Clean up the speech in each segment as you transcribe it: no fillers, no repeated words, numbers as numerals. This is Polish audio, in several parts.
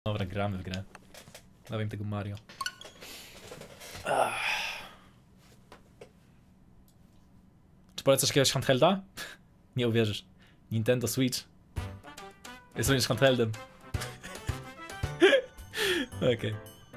Dobra, gramy w grę. Dawaj mi tego Mario. Czy polecasz jakiegoś handhelda? Nie uwierzysz. Nintendo Switch. Jest również handheldem. Okej. Okay.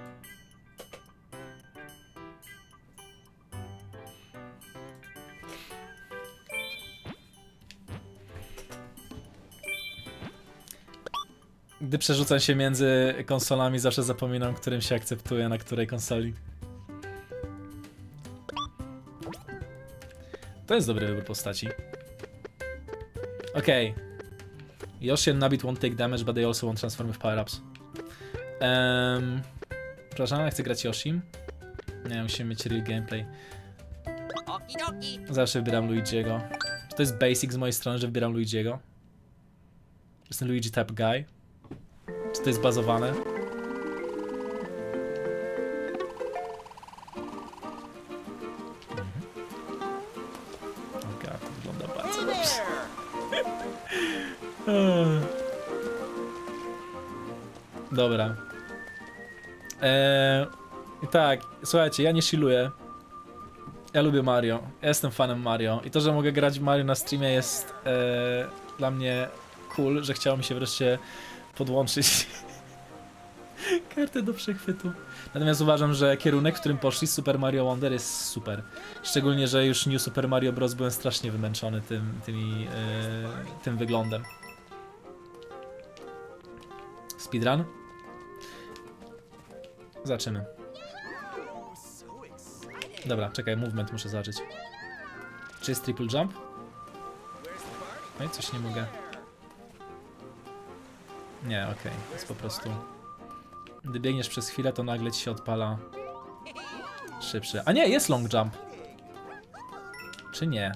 Gdy przerzucam się między konsolami, zawsze zapominam, którym się akceptuje, na której konsoli. To jest dobry wybór postaci. Okej. Okay. Yoshi and Nabbit won't take damage, but they also won't transform with power-ups. Przepraszam, ja chcę grać Yoshim. Nie, musimy mieć real gameplay. Zawsze wybieram Luigi'ego. Czy to jest basic z mojej strony, że wybieram Luigi'ego? Jestem Luigi type guy. Czy to jest bazowane? Okej, to wygląda bardzo dobrze. Dobra. Tak, słuchajcie, ja nie chilluję. Ja lubię Mario. Ja jestem fanem Mario. I to, że mogę grać w Mario na streamie jest dla mnie cool, że chciało mi się wreszcie podłączyć kartę do przechwytu. Natomiast uważam, że kierunek, w którym poszli Super Mario Wonder jest super. Szczególnie, że już New Super Mario Bros. Byłem strasznie wymęczony tym wyglądem. Speedrun? Zobaczymy. Dobra, czekaj, movement muszę zobaczyć. Czy jest triple jump? No i coś nie mogę. Nie, okej, jest po prostu... Gdy biegniesz przez chwilę, to nagle ci się odpala szybszy. A nie, jest long jump. Czy nie?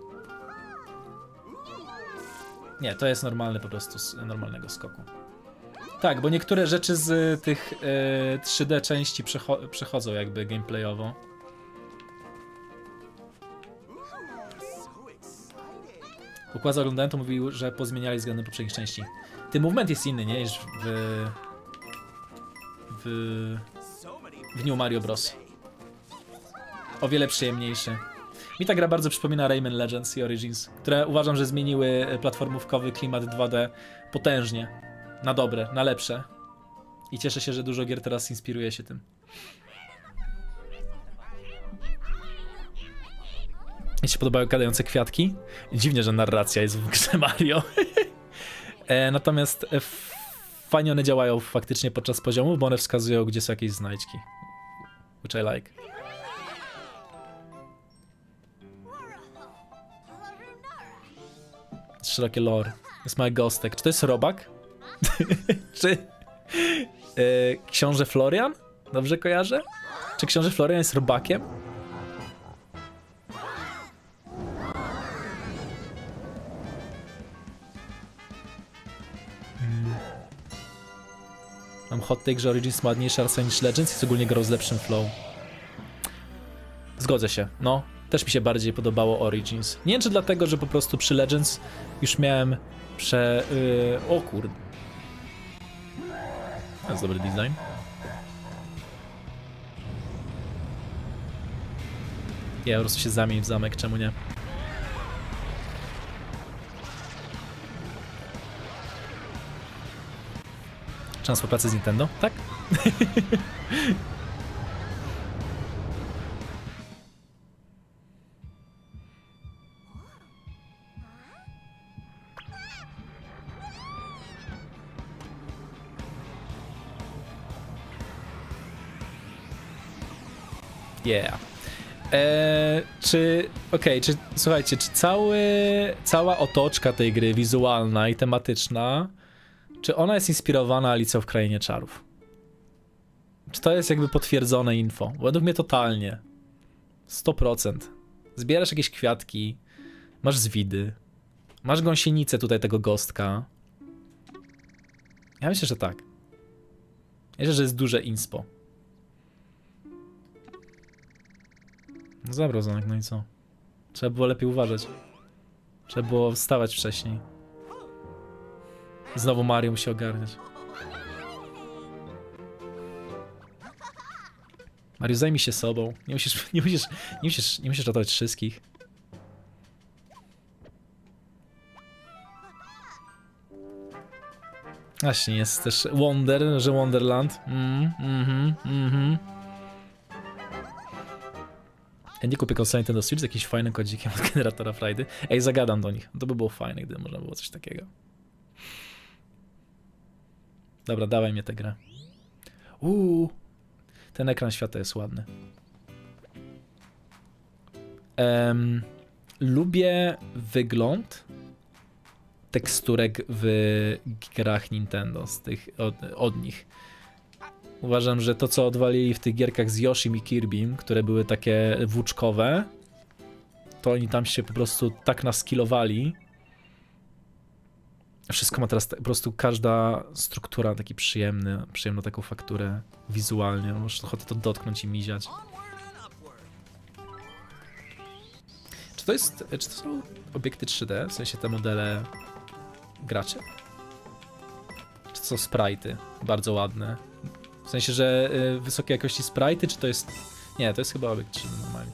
Nie, to jest normalny po prostu z normalnego skoku. Tak, bo niektóre rzeczy z tych 3D części przechodzą jakby gameplayowo. Układ oglądałem, to mówił, że pozmieniali względem poprzednich części. Ten movement jest inny, nie? Niż w New Mario Bros. O wiele przyjemniejszy. Mi ta gra bardzo przypomina Rayman Legends i Origins, które uważam, że zmieniły platformówkowy klimat 2D potężnie. Na dobre, na lepsze. I cieszę się, że dużo gier teraz inspiruje się tym. Mi się podobają gadające kwiatki. Dziwnie, że narracja jest w grze Mario. Natomiast fajnie one działają faktycznie podczas poziomu, bo one wskazują, gdzie są jakieś znajdźki. Which I like. Szerokie lore. Jest mały ghostek. Czy to jest robak? Czy książę Florian? Dobrze kojarzę? Czy książę Florian jest robakiem? Mam hot take, że Origins ma ładniejsze arsenał niż Legends i szczególnie grał z lepszym flow. Zgodzę się, no. Też mi się bardziej podobało Origins. Nie wiem, czy dlatego, że po prostu przy Legends już miałem o kurde. To jest dobry design. Ja po prostu się zamień w zamek, czemu nie? Czas współpracy z Nintendo? Tak? Yeah. Słuchajcie, czy cała otoczka tej gry, wizualna i tematyczna, czy ona jest inspirowana Alicją w Krainie Czarów? Czy to jest jakby potwierdzone info? Według mnie totalnie. 100%. Zbierasz jakieś kwiatki, masz zwidy, masz gąsienicę tutaj tego gostka. Ja myślę, że tak. Myślę, że jest duże inspo. No zabrał zamek, no i co? Trzeba było lepiej uważać. Trzeba było wstawać wcześniej. Znowu Mario musi ogarniać. Mario, zajmij się sobą. Nie musisz ratować wszystkich. Właśnie, jest też Wonder, że Wonderland. Ja nie kupię konsoli Nintendo Switch z jakimś fajnym kodzikiem od generatora frajdy. Ej, zagadam do nich. To by było fajne, gdyby można było coś takiego. Dobra, dawaj mnie tę grę. Ten ekran świata jest ładny. Lubię wygląd teksturek w grach Nintendo, z tych, od nich. Uważam, że to, co odwalili w tych gierkach z Yoshim i Kirbym, które były takie włóczkowe, to oni tam się po prostu tak naskillowali. Wszystko ma teraz po prostu każda struktura taki przyjemną taką fakturę wizualnie. Masz ochotę to dotknąć i miziać. Czy to są obiekty 3D, w sensie te modele graczy? Czy to są sprite'y? Bardzo ładne. W sensie, że wysokiej jakości sprite'y, czy to jest... Nie, to jest chyba obiekt 3D normalnie.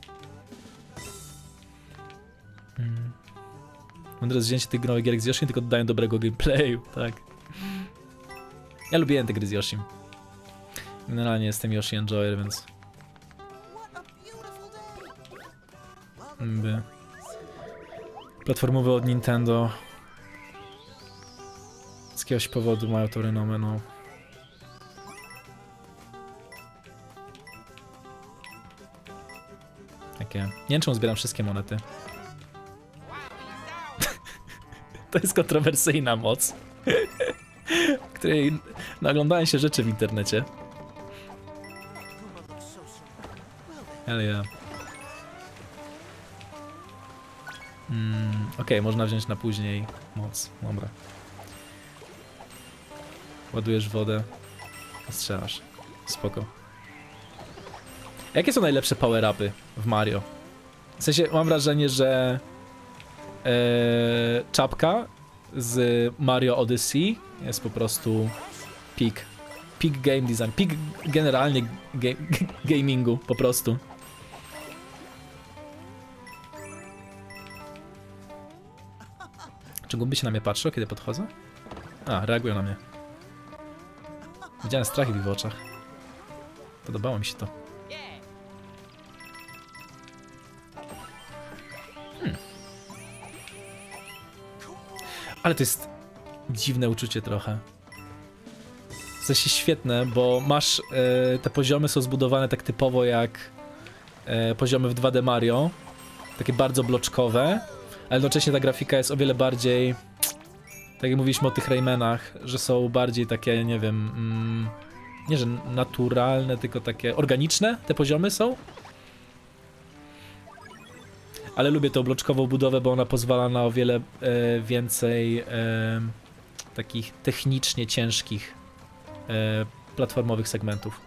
Mam teraz wzięcie tych nowych gierek z Yoshim, tylko dodają dobrego gameplayu, tak. Ja lubiłem te gry z Yoshim. Generalnie jestem Yoshi enjoyer, więc... Platformowe od Nintendo. Z jakiegoś powodu mają to renomę, no. Takie... Nie wiem, czemu zbieram wszystkie monety. To jest kontrowersyjna moc, której naglądałem się rzeczy w internecie. Hell yeah. Okej, można wziąć na później moc. Dobra. Ładujesz wodę, strzelasz. Spoko. Jakie są najlepsze power-upy w Mario? W sensie mam wrażenie, że czapka z Mario Odyssey jest po prostu peak. Peak game design. Peak generalnie gamingu po prostu. Czy gumby się na mnie patrzą, kiedy podchodzę? A, reagują na mnie. Widziałem strach w ich oczach. Podobało mi się to. Ale to jest dziwne uczucie trochę. W sensie świetne, bo masz... te poziomy są zbudowane tak typowo jak poziomy w 2D Mario. Takie bardzo bloczkowe, ale jednocześnie ta grafika jest o wiele bardziej... Tak jak mówiliśmy o tych Raymanach, że są bardziej takie, nie wiem... nie, że naturalne, tylko takie organiczne te poziomy są. Ale lubię tą bloczkową budowę, bo ona pozwala na o wiele więcej takich technicznie ciężkich platformowych segmentów.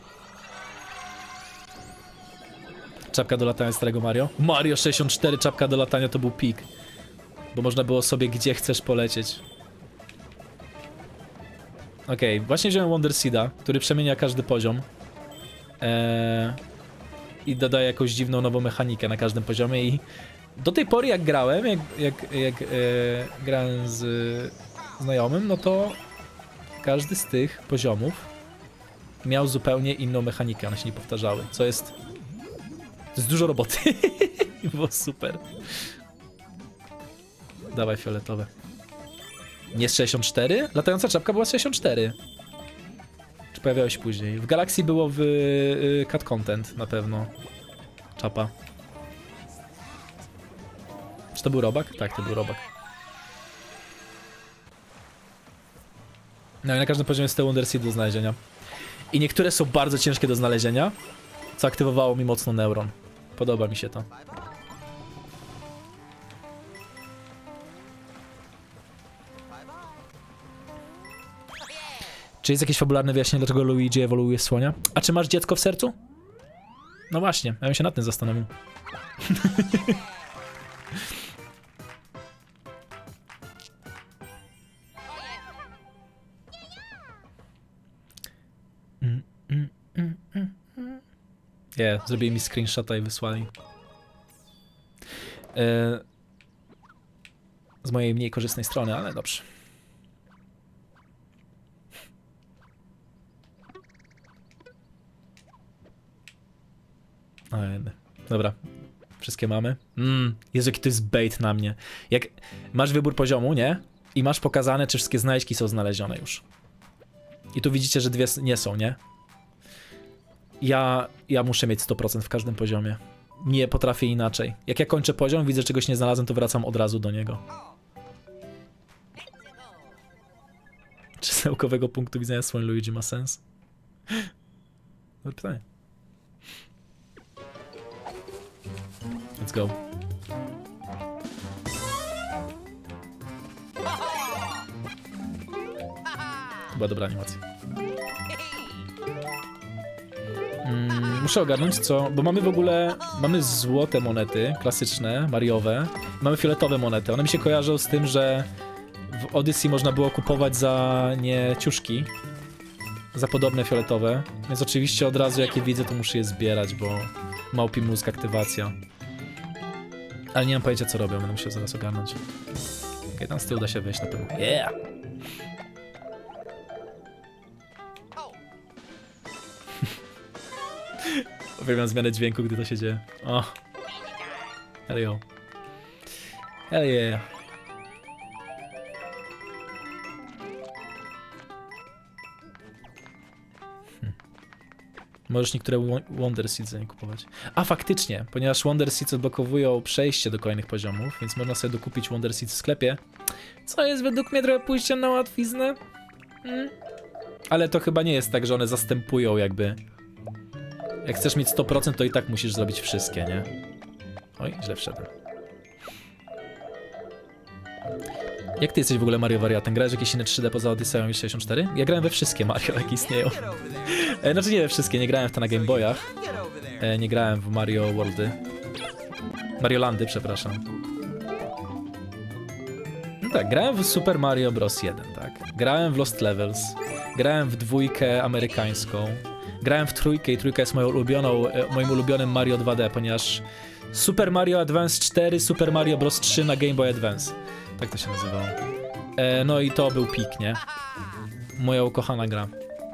Czapka do latania starego Mario. Mario 64, czapka do latania to był pik. Bo można było sobie gdzie chcesz polecieć. Okej, właśnie wziąłem Wonder Seeda, który przemienia każdy poziom. I dodaje jakąś dziwną nową mechanikę na każdym poziomie i do tej pory jak grałem, jak grałem z znajomym, no to każdy z tych poziomów miał zupełnie inną mechanikę, one się nie powtarzały, co jest... To jest dużo roboty. I było super. Dawaj fioletowe. Nie z 64? Latająca czapka była z 64. Czy pojawiało się później? W Galaxii było w Cat Content na pewno. Czapa. Czy to był robak? Tak, to był robak. No i na każdym poziomie jest te Wonder Seed do znalezienia. I niektóre są bardzo ciężkie do znalezienia, co aktywowało mi mocno neuron. Podoba mi się to. Czy jest jakieś fabularne wyjaśnienie, dlaczego Luigi ewoluuje w słonia? A czy masz dziecko w sercu? No właśnie, ja bym się nad tym zastanowił. Zrobili mi screenshota i wysłali. Z mojej mniej korzystnej strony, ale dobrze. Dobra, wszystkie mamy. Jezu, jaki to jest bait na mnie. Jak masz wybór poziomu, nie? I masz pokazane, czy wszystkie znajdźki są znalezione już. I tu widzicie, że dwie nie są, nie? Ja muszę mieć 100% w każdym poziomie. Nie potrafię inaczej. Jak ja kończę poziom, widzę, że czegoś nie znalazłem, to wracam od razu do niego. Czy z naukowego punktu widzenia słoń Luigi ma sens? Dobre pytanie. Let's go. Była dobra animacja. Muszę ogarnąć co, bo mamy w ogóle, mamy złote monety, klasyczne, mariowe, mamy fioletowe monety. One mi się kojarzą z tym, że w Odyssey można było kupować za nie ciuszki, za podobne fioletowe, więc oczywiście od razu jak je widzę, to muszę je zbierać, bo małpi mózg, aktywacja. Ale nie mam pojęcia co robią, będę musiał zaraz ogarnąć. Okej, tam z tyłu da się wejść na pewno. Yeah! Uwielbiam zmianę dźwięku, gdy to się dzieje. O! Hell yeah. Hell yeah. Możesz niektóre Wonder Seeds za nie kupować. A faktycznie, ponieważ Wonder Seeds odblokowują przejście do kolejnych poziomów, więc można sobie dokupić Wonder Seeds w sklepie. Co jest według mnie trochę pójściem na łatwiznę. Ale to chyba nie jest tak, że one zastępują jakby... Jak chcesz mieć 100%, to i tak musisz zrobić wszystkie, nie? Oj, źle wszedłem. Jak ty jesteś w ogóle Mario wariatem? Grałeś jakieś inne 3D poza Odyseją i 64? Ja grałem we wszystkie Mario, jakie istnieją. Znaczy nie we wszystkie, nie grałem w to na Game Boyach. Nie grałem w Mario Worldy. Mario Landy, przepraszam. No tak, grałem w Super Mario Bros. 1, tak. Grałem w Lost Levels. Grałem w dwójkę amerykańską. Grałem w trójkę i trójka jest moją moim ulubionym Mario 2D, ponieważ Super Mario Advance 4, Super Mario Bros. 3 na Game Boy Advance. Tak to się nazywało. No i to był pik, nie? Moja ukochana gra.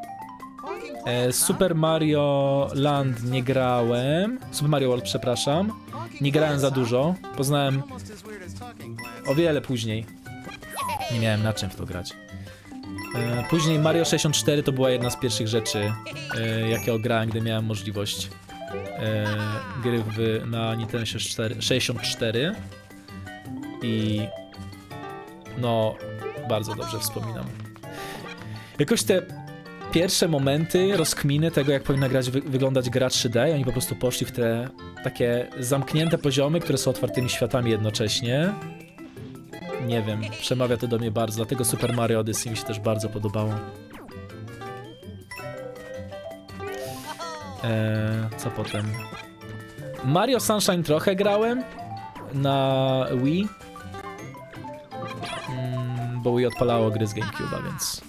Super Mario Land nie grałem. Super Mario World, przepraszam. Nie grałem za dużo. Poznałem o wiele później. Nie miałem na czym w to grać. Później Mario 64 to była jedna z pierwszych rzeczy, jakie grałem, gdy miałem możliwość gry na Nintendo 64 i no bardzo dobrze wspominam. Jakoś te pierwsze momenty, rozkminy tego, jak powinna wyglądać gra 3D, i oni po prostu poszli w te takie zamknięte poziomy, które są otwartymi światami jednocześnie. Nie wiem, przemawia to do mnie bardzo, dlatego Super Mario Odyssey mi się też bardzo podobało. Co potem? Mario Sunshine trochę grałem na Wii. Bo Wii odpalało gry z GameCube'a, więc...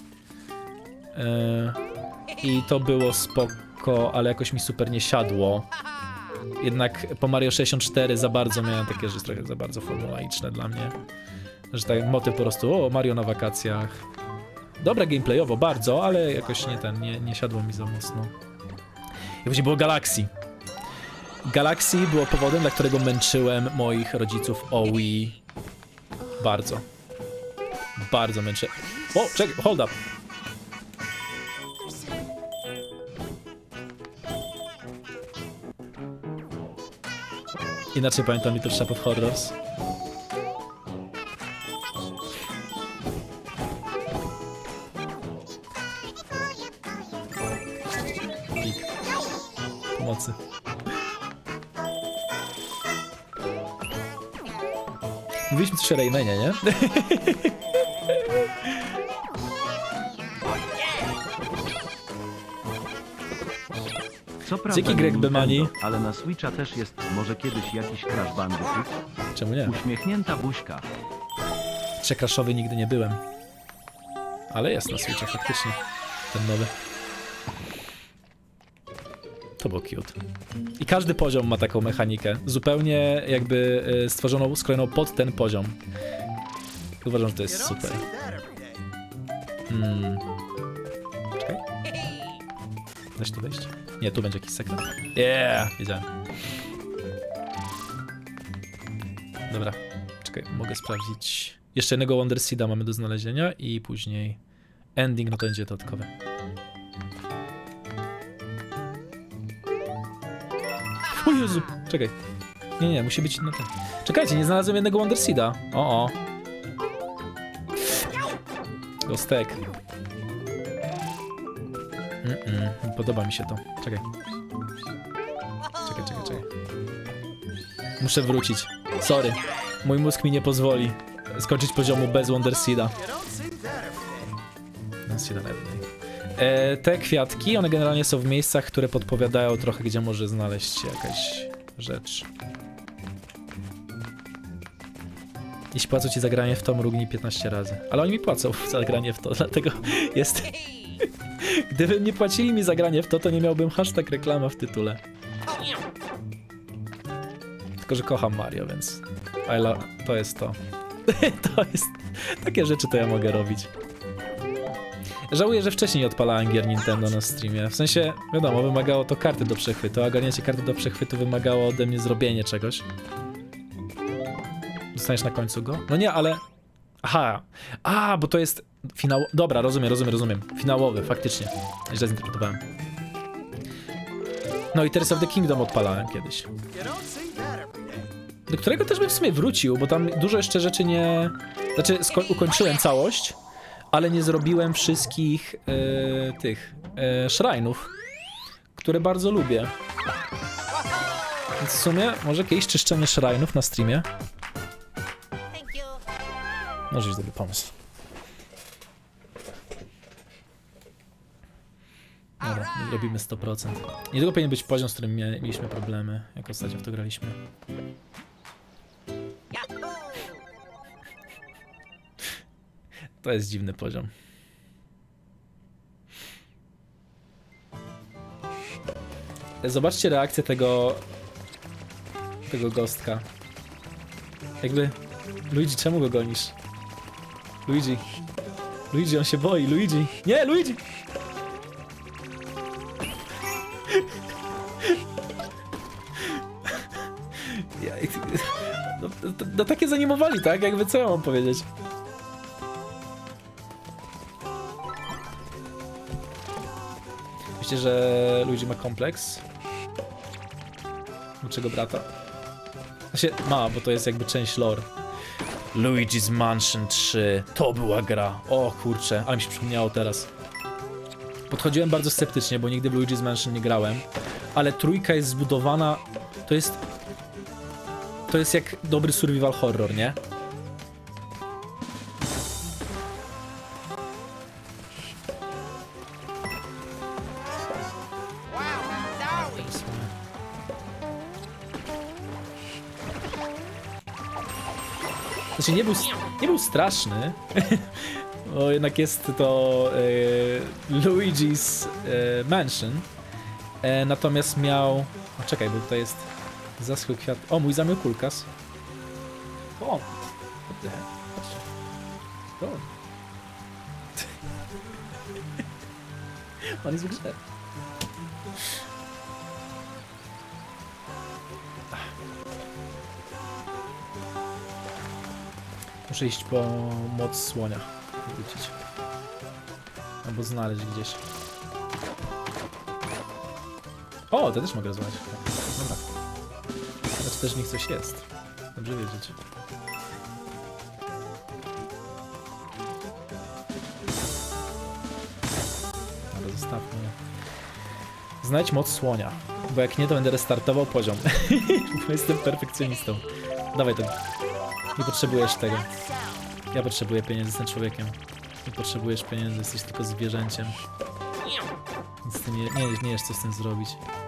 I to było spoko, ale jakoś mi super nie siadło. Jednak po Mario 64 za bardzo miałem takie, że jest trochę za bardzo formulaiczne dla mnie. Że tak motyw po prostu, o, Mario na wakacjach. Dobre gameplayowo, bardzo, ale jakoś nie siadło mi za mocno. I później było Galaxy. Galaxy było powodem, dla którego męczyłem moich rodziców o Wii. Bardzo. Bardzo męczę. O, czekaj, hold up. Inaczej pamiętam Little Shop of Horrors. Pik. Pomocy. Mówiliśmy coś o Raymanie, nie? Co prawda Dzięki Greg Bemani. Ale na Switcha też jest może kiedyś jakiś Crash Bandicoot? Czemu nie? Uśmiechnięta buźka. Crashowy nigdy nie byłem. Ale jest na Switcha faktycznie. Ten nowy. To było cute. I każdy poziom ma taką mechanikę. Zupełnie jakby stworzoną, skrojoną pod ten poziom. Uważam, że to jest super. Czekaj. Da się tu wejść? Nie, tu będzie jakiś sekret. Yeah! Wiedziałem. Dobra. Czekaj, mogę sprawdzić. Jeszcze jednego Wonder Seeda mamy do znalezienia i później ending, no to będzie dodatkowe. O Jezu, czekaj. Nie, musi być na ten. Czekajcie, nie znalazłem jednego Wonder Seeda. O. Gostek. Podoba mi się to. Czekaj. Muszę wrócić. Sorry. Mój mózg mi nie pozwoli skończyć poziomu bez Wonder Seeda. Te kwiatki, one generalnie są w miejscach, które podpowiadają trochę, gdzie może znaleźć się jakaś rzecz. Jeśli płacą ci za granie w to, mrugnij 15 razy. Ale oni mi płacą za granie w to, dlatego jest... Gdyby nie płacili mi za granie w to, to nie miałbym hashtag reklama w tytule. Tylko, że kocham Mario, więc... To jest to. To jest... Takie rzeczy to ja mogę robić. Żałuję, że wcześniej nie odpalałem gier Nintendo na streamie. W sensie, wiadomo, wymagało to karty do przechwytu, a ogarnięcie karty do przechwytu wymagało ode mnie zrobienie czegoś. Dostaniesz na końcu go? No nie, ale... Aha. Bo to jest finał... Dobra, rozumiem. Finałowy, faktycznie. Źle zinterpretowałem. No i Tears of the Kingdom odpalałem kiedyś. Do którego też bym w sumie wrócił, bo tam dużo jeszcze rzeczy nie... Znaczy, ukończyłem całość, ale nie zrobiłem wszystkich tych shrine'ów, które bardzo lubię. Więc w sumie może jakieś czyszczenie shrine'ów na streamie. Może jest dobry pomysł. Dobra, robimy 100%. Niedługo powinien być poziom, z którym mieliśmy problemy, jak ostatnio w to graliśmy. To jest dziwny poziom. Zobaczcie reakcję tego gostka. Jakby... Luigi, czemu go gonisz? Luigi, on się boi, Luigi! Nie, Luigi! No takie zanimowali, tak? Jakby co ja mam powiedzieć? Myślicie, że Luigi ma kompleks? Dlaczego brata? Znaczy, ma, bo to jest jakby część lore. Luigi's Mansion 3. To była gra. O kurczę, ale mi się przypomniało teraz. Podchodziłem bardzo sceptycznie, bo nigdy w Luigi's Mansion nie grałem. Ale trójka jest zbudowana... To jest jak dobry survival horror, nie? Znaczy nie był straszny, bo jednak jest to Luigi's Mansion, natomiast miał... O, czekaj, bo tutaj jest zaschły kwiat... O, mój zamiokulkas. O! What the heck? Patrzcie. O. On jest w grze. Muszę iść po moc słonia. Wrócić. Albo znaleźć gdzieś. O, to też mogę rozmawiać. Dobra. Znaczy też w nich coś jest. Dobrze wiedzieć. Ale zostawmy. Znajdź moc słonia. Bo jak nie, to będę restartował poziom. Bo jestem perfekcjonistą. Dawaj to. Nie potrzebujesz tego. Ja potrzebuję pieniędzy, jestem człowiekiem. Nie potrzebujesz pieniędzy, jesteś tylko zwierzęciem. Nic z tym nie wiesz, co z tym zrobić.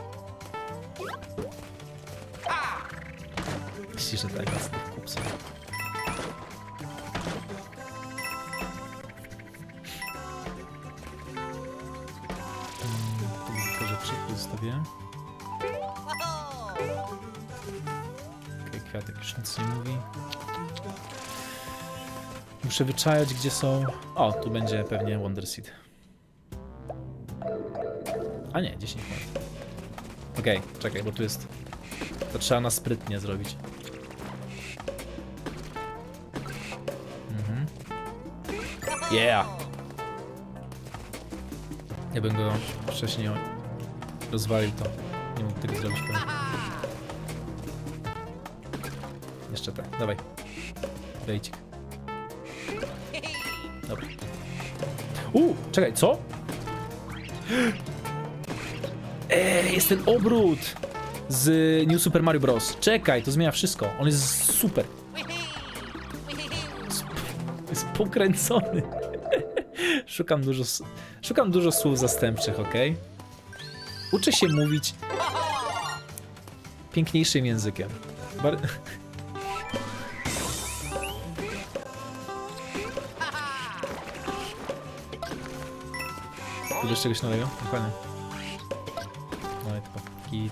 Myślisz, że tak, jest kup sobie. Tylko rzeczy tu zostawię. kwiatek już nic nie mówi. Muszę wyczajać, gdzie są... O, tu będzie pewnie Wonder Seed. A nie, 10 monet. Okej, czekaj, bo tu jest... To trzeba na sprytnie zrobić. Yeah! Ja bym go wcześniej rozwalił, to nie mógł tego zrobić pewnie. Jeszcze tak, dawaj. Bejcik. Dobra. Czekaj, co? Jest ten obrót z New Super Mario Bros. Czekaj, to zmienia wszystko. On jest super. Jest pokręcony. Szukam dużo słów zastępczych, ok? Uczę się mówić piękniejszym językiem. Budujesz czegoś nowego? Dokładnie. No i to git.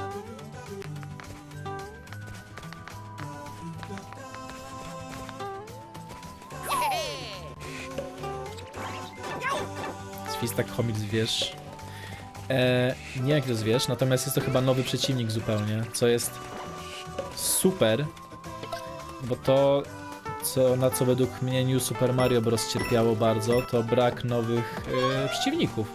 Zwistak chomik zwierz. Nie wiem jak to zwierz, natomiast jest to chyba nowy przeciwnik zupełnie, co jest super, bo to, na co według mnie New Super Mario Bros. Cierpiało bardzo, to brak nowych przeciwników.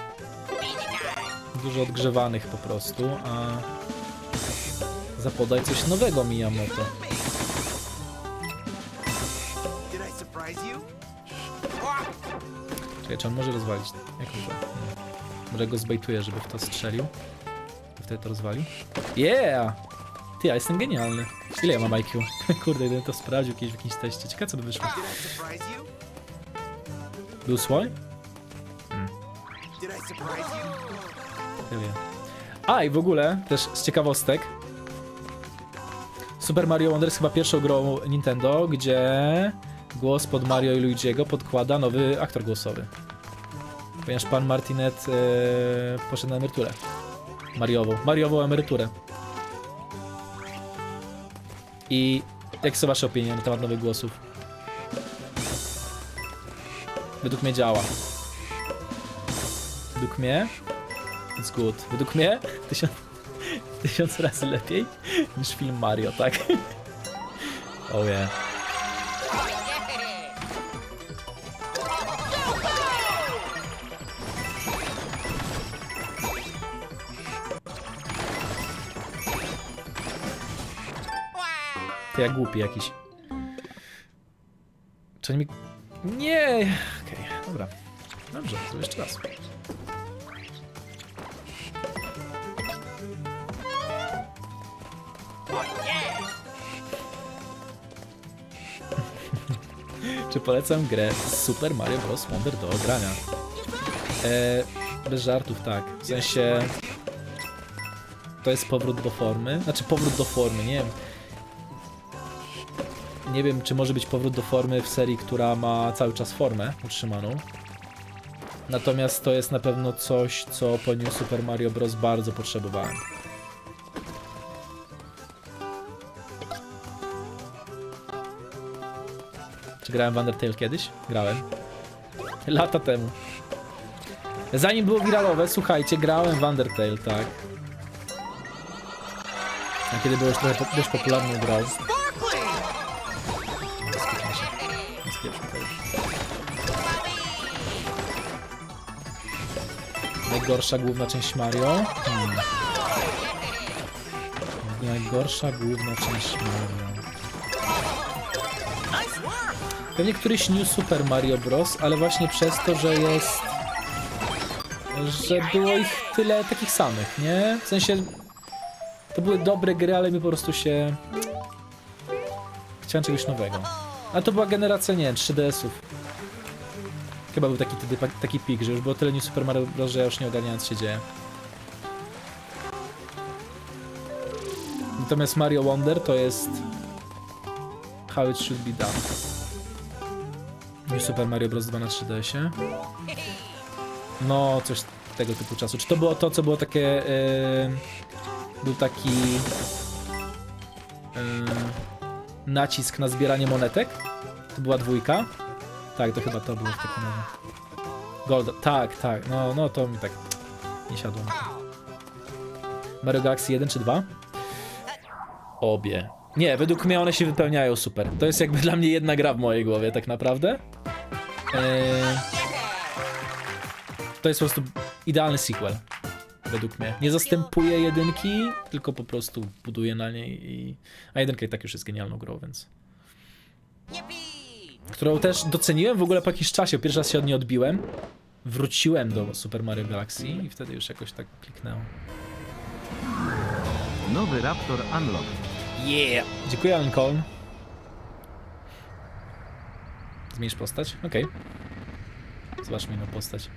Dużo odgrzewanych po prostu, a zapodaj coś nowego Miyamoto. Czekaj, czy on może rozwalić? Jak rozwalić? Może go zbejtuję, żeby w to strzelił. Wtedy to rozwalił. Yeah! Ty, ja jestem genialny. Ile ja mam IQ? Kurde, gdybym to sprawdził kiedyś w jakimś teście. Ciekawe co by wyszło. Był słoń? A i w ogóle, też z ciekawostek, Super Mario Wonder jest chyba pierwszą grą Nintendo, gdzie głos pod Mario i Luigi'ego podkłada nowy aktor głosowy. Ponieważ pan Martinet poszedł na emeryturę. Mariową emeryturę. I jakie są wasze opinie na temat nowych głosów? Według mnie działa. Według mnie it's good. Według mnie tysiąc razy lepiej niż film Mario, tak? Oh yeah. Ty jak głupi jakiś. Czy oni mi... Nie! Okej, dobra. Dobrze, to jeszcze raz. Czy polecam grę Super Mario Bros. Wonder do grania? Bez żartów, tak. W sensie... To jest powrót do formy. Znaczy powrót do formy, nie wiem. Nie wiem, czy może być powrót do formy w serii, która ma cały czas formę utrzymaną. Natomiast to jest na pewno coś, co po New Super Mario Bros. Bardzo potrzebowałem. Czy grałem w Undertale kiedyś? Grałem. Lata temu. Zanim było wiralowe, słuchajcie, grałem w Undertale, tak. A kiedy było już trochę dość popularną grą. Najgorsza główna część Mario? Najgorsza główna część Mario. Pewnie któryś New Super Mario Bros, ale właśnie przez to, że jest... że było ich tyle takich samych, nie? W sensie... To były dobre gry, ale mi po prostu się... Chciałem czegoś nowego. Ale to była generacja, nie wiem, 3DS-ów. Chyba był taki pik, że już było tyle New Super Mario Bros, że ja już nie ogarniałem, co się dzieje. Natomiast Mario Wonder to jest... How it should be done. New Super Mario Bros 2 na 3DS-ie. No, coś tego typu czasu. Czy to było to, co było takie... był taki... nacisk na zbieranie monetek. To była 2. Tak, to chyba to było w takim razie. Gold, tak, no to mi tak nie siadło. Mario Galaxy 1 czy 2? Obie. Nie, według mnie one się wypełniają super. To jest jakby dla mnie jedna gra w mojej głowie tak naprawdę. To jest po prostu idealny sequel. Według mnie. Nie zastępuje 1, tylko po prostu buduje na niej a 1 i tak już jest genialną grą, więc... Którą też doceniłem w ogóle po jakimś czasie. Pierwszy raz się od niej odbiłem. Wróciłem do Super Mario Galaxy i wtedy już jakoś tak kliknęło. Nowy Raptor Unlock. Yeah! Dziękuję, Lincoln. Zmienisz postać? Okej. Zobaczmy inną postać.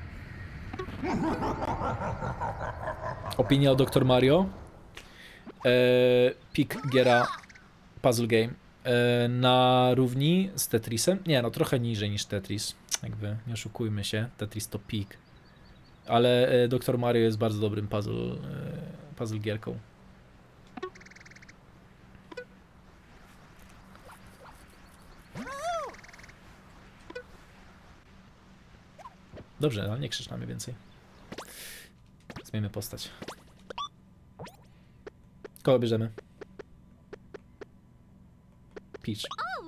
Opinia o Dr. Mario. Pick Giera Puzzle Game. Na równi z Tetrisem. Nie, no trochę niżej niż Tetris. Jakby, nie oszukujmy się. Tetris to peak. Ale Dr. Mario jest bardzo dobrym puzzle gierką. Dobrze, ale nie krzycz na mnie więcej. Zmieńmy postać. Kogo bierzemy? Peach.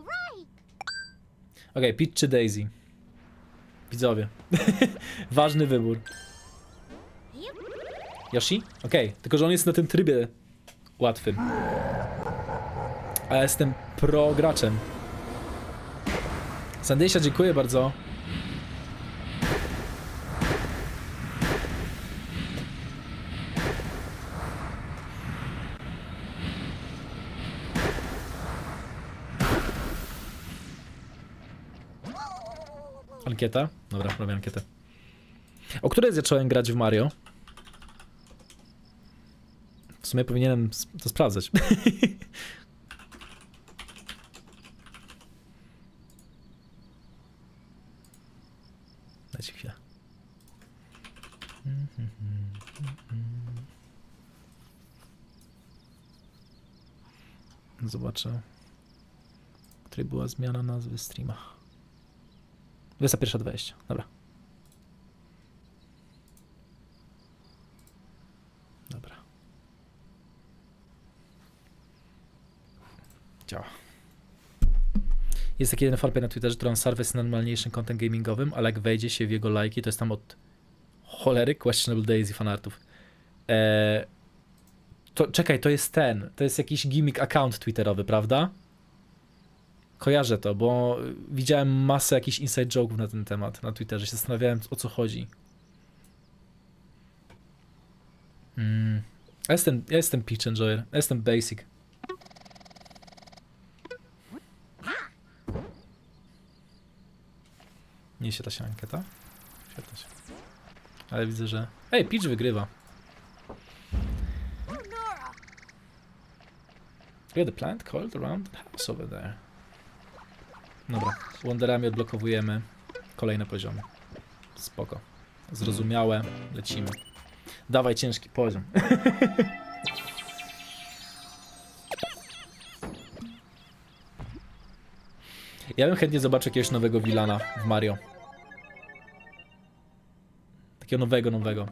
Okej, Peach czy Daisy? Widzowie. Ważny wybór. Yoshi? Okej, tylko że on jest na tym trybie łatwym. A ja jestem pro graczem. Sandysia, dziękuję bardzo. Ankieta? Dobra, robię ankietę. O której zacząłem grać w Mario? W sumie powinienem to sprawdzać. Dajcie chwilę. Zobaczę, której była zmiana nazwy streama. 21:20, dobra. Dobra. Działa. Jest taki jeden fanpage na Twitterze, który on serwis jest najnormalniejszym content gamingowym, ale jak wejdzie się w jego lajki, to jest tam od cholery questionable days i fanartów. Czekaj, to jest to jest jakiś gimmick account twitterowy, prawda? Kojarzę to, bo widziałem masę jakichś inside joke'ów na ten temat na Twitterze, się zastanawiałem, o co chodzi. Ja jestem Peach Enjoyer, ja jestem basic. Nie świetla się ankieta? Świetla się. Ale widzę, że... Ej, Peach wygrywa. We have the plant coiled around the house over there. Dobra, Wonderami odblokowujemy kolejne poziomy. Spoko. Zrozumiałe, lecimy. Dawaj ciężki poziom. Ja bym chętnie zobaczył jakiegoś nowego villana w Mario. Takiego nowego.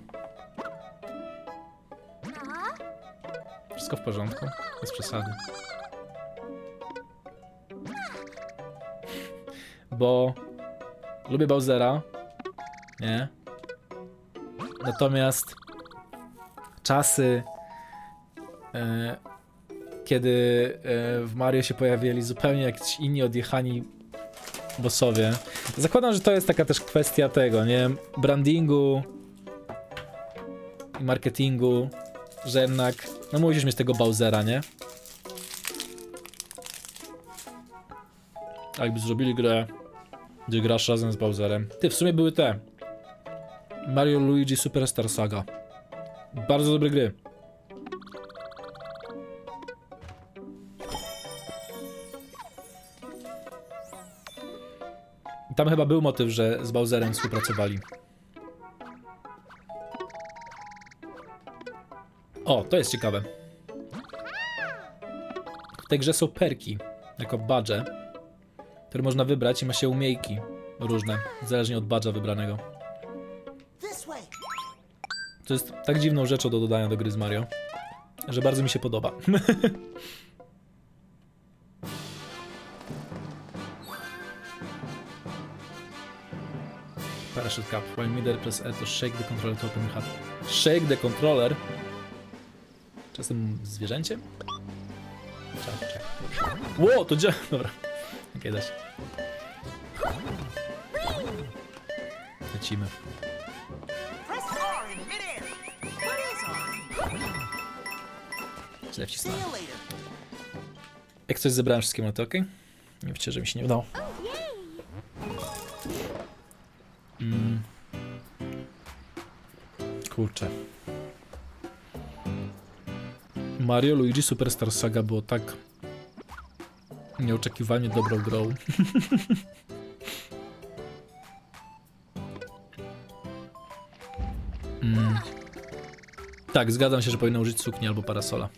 Wszystko w porządku, bez przesady. Bo lubię Bowsera, nie? Natomiast czasy, kiedy w Mario się pojawili zupełnie jakiś inni odjechani bossowie, zakładam, że to jest taka też kwestia tego, nie? Brandingu i marketingu, że jednak, no musisz mieć tego Bowsera, nie? A jakby zrobili grę, gdzie grasz razem z Bowserem. Ty, w sumie były te Mario Luigi Superstar Saga. Bardzo dobre gry. I tam chyba był motyw, że z Bowserem współpracowali. O, to jest ciekawe. W tej grze są perki. jako badże, które można wybrać i ma się umiejki różne, zależnie od badża wybranego. To jest tak dziwną rzeczą do dodania do gry z Mario, że bardzo mi się podoba. Parachute Cup. While midair press L to shake the controller to open your hat. Shake the controller? Czasem zwierzęciem? Czekaj. Ło, to działa. Dobra. Okej, da się. Lecimy. Źle wcisnąłem. Jak coś zebrałem wszystkie monety, okej? Nie wiecie, że mi się nie udało. Kurczę. Mario Luigi Superstar Saga było tak nieoczekiwanie dobrą grą. Tak, zgadzam się, że powinno użyć sukni albo parasola.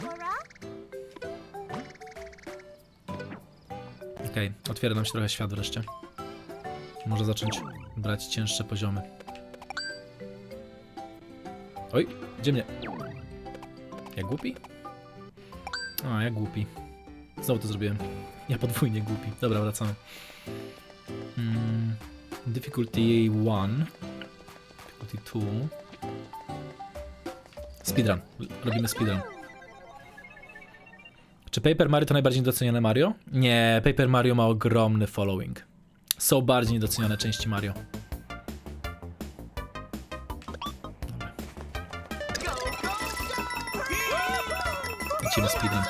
Okej, otwiera nam się trochę świat wreszcie. Może zacząć brać cięższe poziomy. Oj, gdzie mnie? Ja głupi? A, ja głupi. Znowu to zrobiłem. Ja podwójnie głupi. Dobra, wracamy. Difficulty 1. Difficulty 2. Speedrun. Robimy speedrun. Czy Paper Mario to najbardziej niedocenione Mario? Nie, Paper Mario ma ogromny following. Są bardziej niedocenione części Mario. Dobra. Lecimy speedrun.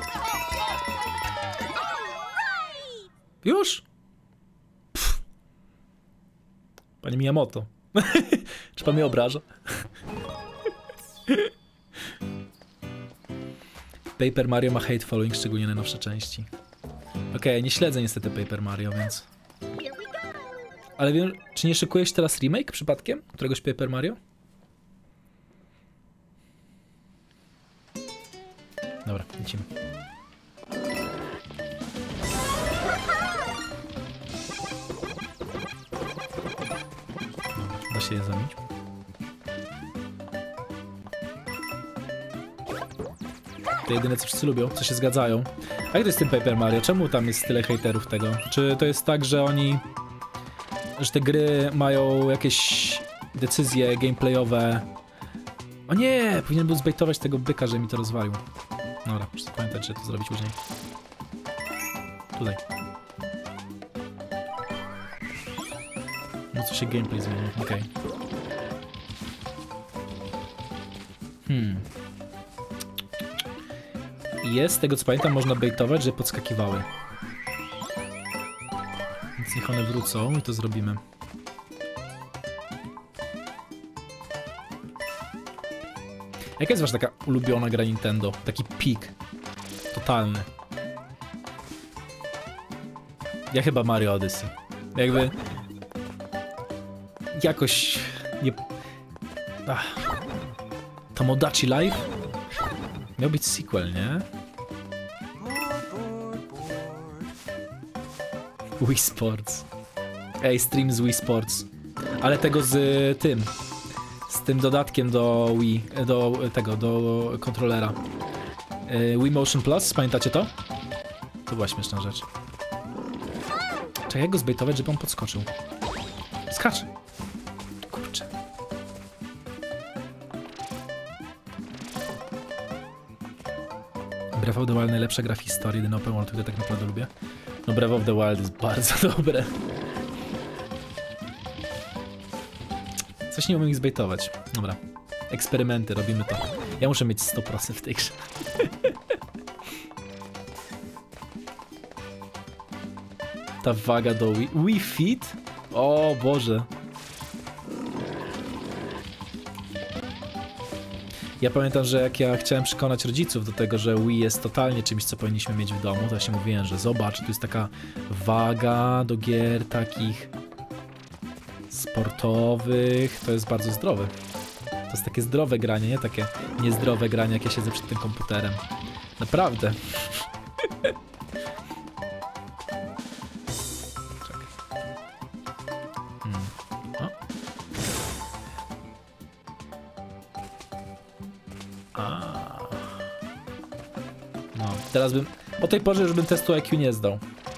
Już? Pff. Panie Miyamoto. Czy pan mnie obraża? Paper Mario ma hate following, szczególnie najnowsze części. Okej, nie śledzę niestety Paper Mario, więc... Ale wiem, czy nie szykuje się teraz remake przypadkiem? Któregoś Paper Mario? Dobra, lecimy. Da się je zamieć. To jedyne, co wszyscy lubią, co się zgadzają. A jak to jest z tym Paper Mario? Czemu tam jest tyle hejterów tego? Czy to jest tak, że oni... że te gry mają jakieś decyzje gameplayowe? O nie! Powinien był zbejtować tego byka, że mi to rozwalił. Dobra, muszę pamiętać, że to zrobić później. Tutaj. No co się gameplay zmienił, okej. Jest, z tego co pamiętam, można bejtować, że podskakiwały. Więc niech one wrócą i to zrobimy. Jaka jest wasza taka ulubiona gra Nintendo? Taki pik. Totalny. Ja chyba Mario Odyssey. Jakby... jakoś... nie... Tomodachi Life? Miał być sequel, nie? Wii Sports. Ej, stream z Wii Sports. Ale tego z tym. Z tym dodatkiem do Wii. Do kontrolera. Wii Motion Plus, pamiętacie to? To była śmieszna rzecz. Czekaj, jak go zbejtować, żeby on podskoczył? Skacz! Kurczę. Breath of the Wild najlepsza gra w historii, jedyny open world, który tak naprawdę lubię. No Breath of the Wild jest bardzo dobre. Coś nie umiem ich zbejtować. Dobra. Eksperymenty, robimy to. Ja muszę mieć 100% w tej grze. Ta waga do Wii... Wii Fit? O Boże. Ja pamiętam, że jak ja chciałem przekonać rodziców do tego, że Wii jest totalnie czymś, co powinniśmy mieć w domu, to ja się mówiłem, że zobacz, tu jest taka waga do gier takich sportowych, to jest bardzo zdrowe. To jest takie zdrowe granie, nie takie niezdrowe granie, jak ja siedzę przed tym komputerem. Naprawdę. No, teraz bym... O tej porze już bym testu IQ nie zdał.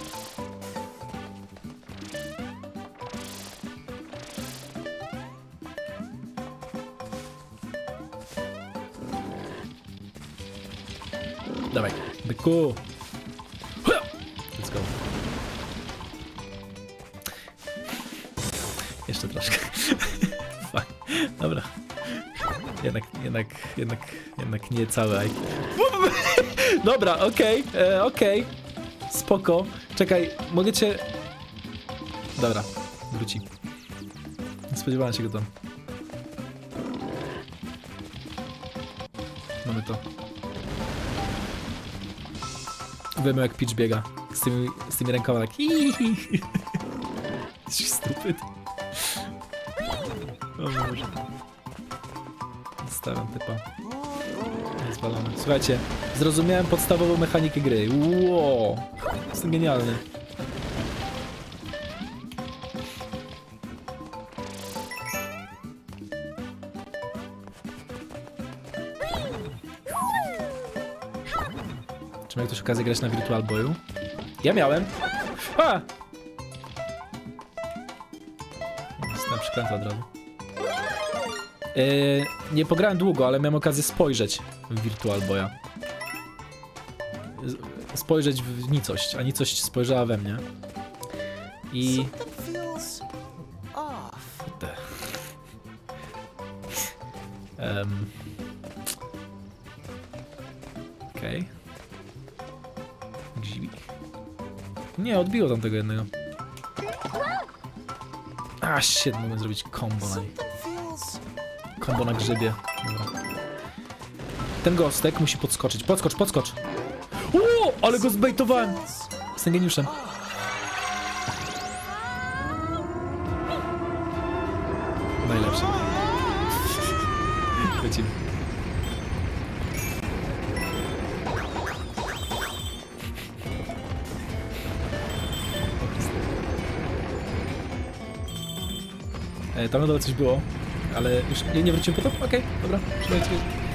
Dawaj, byku. Let's go. Jeszcze troszkę. Dobra. Jednak nie całe IQ. Dobra, okej. Spoko. Czekaj, mogę cię... Dobra, wróci. Nie spodziewałem się go tam. Mamy to. Wiemy jak Peach biega. Z tymi rękoma tak. Jesteś stupid. O Boże. Stawiam typa. Zwalony. Słuchajcie, zrozumiałem podstawową mechanikę gry. Wow. Jestem genialny. Czy miał ktoś okazję grać na Virtual Boyu? Ja miałem. A! Jestem przykręta od razu. Nie pograłem długo, ale miałem okazję spojrzeć w Virtual Boya. Spojrzeć w nicość, a nicość spojrzała we mnie. I... Okej. Gzibik. Nie, odbiło tam tego jednego. A, shit, mogę zrobić combo na nich. Kombo na grzybie. Dobra. Ten gostek musi podskoczyć. Podskocz! O, ale go zbejtowałem! Jestem geniuszem. Najlepszy. Lecimy. Tam na dole coś było. Ale już nie wrócimy po to? Okej, dobra, trzymajcie.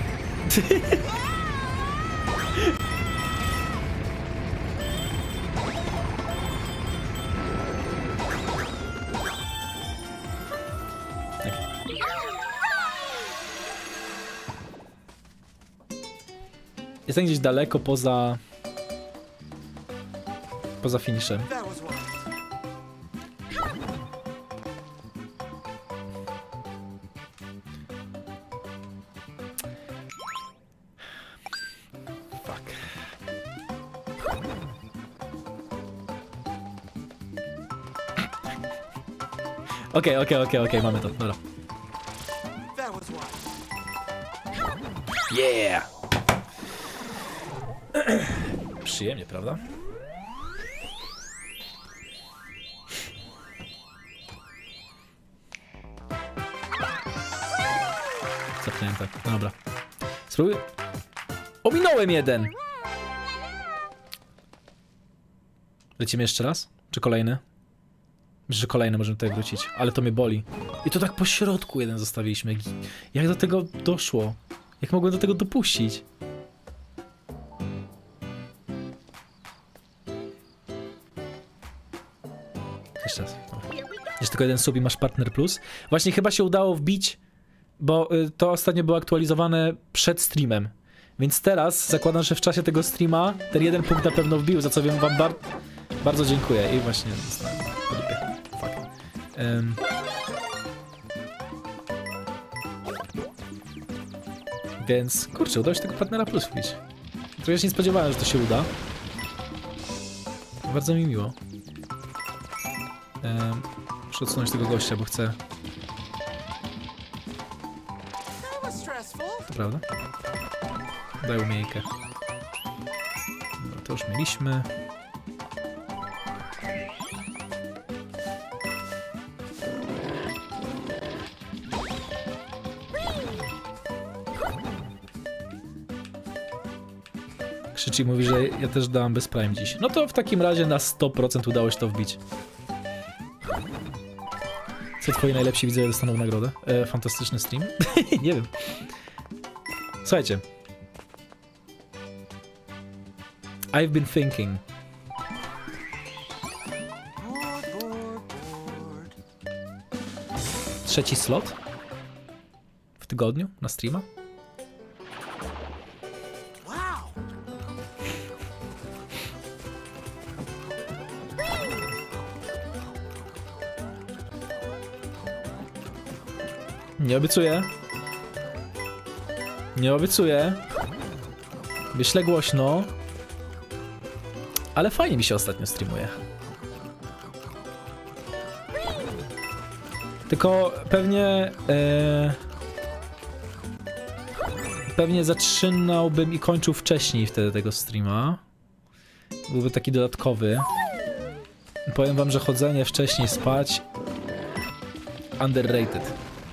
Jestem gdzieś daleko poza finiszem. Okej, mamy to, dobra. Yeah! Przyjemnie, prawda? Zapnięte, dobra. Spróbuję. Ominąłem jeden! Lecimy jeszcze raz? Czy kolejny? Myślę, że kolejne możemy tutaj wrócić, ale to mnie boli. I to tak po środku jeden zostawiliśmy. Jak do tego doszło? Jak mogłem do tego dopuścić? Jeszcze raz. Jest tylko jeden sub i masz Partner Plus. Właśnie chyba się udało wbić, bo to ostatnio było aktualizowane przed streamem. Więc teraz zakładam, że w czasie tego streama ten jeden punkt na pewno wbił, za co wiem wam bardzo dziękuję. I właśnie zostałem po dupie. Fuck. Więc, kurczę, udało się tego Partnera Plus wbić. Trochę się nie spodziewałem, że to się uda. Bardzo mi miło. Muszę odsunąć tego gościa, bo chcę... To prawda? Daj umiejkę. Dobra, to już mieliśmy. Krzyczy mówi, że ja też dałam bez Prime dziś. No to w takim razie na 100% udało się to wbić. Co twoi najlepsi widzowie dostaną w nagrodę? Fantastyczny stream? Nie wiem. Słuchajcie. I've been thinking. Trzeci slot w tygodniu na streama? Nie obiecuję. Nie obiecuję. Wyślę głośno. Ale fajnie mi się ostatnio streamuje. Tylko pewnie... pewnie zaczynałbym i kończył wcześniej wtedy tego streama. Byłby taki dodatkowy. Powiem wam, że chodzenie wcześniej spać... underrated.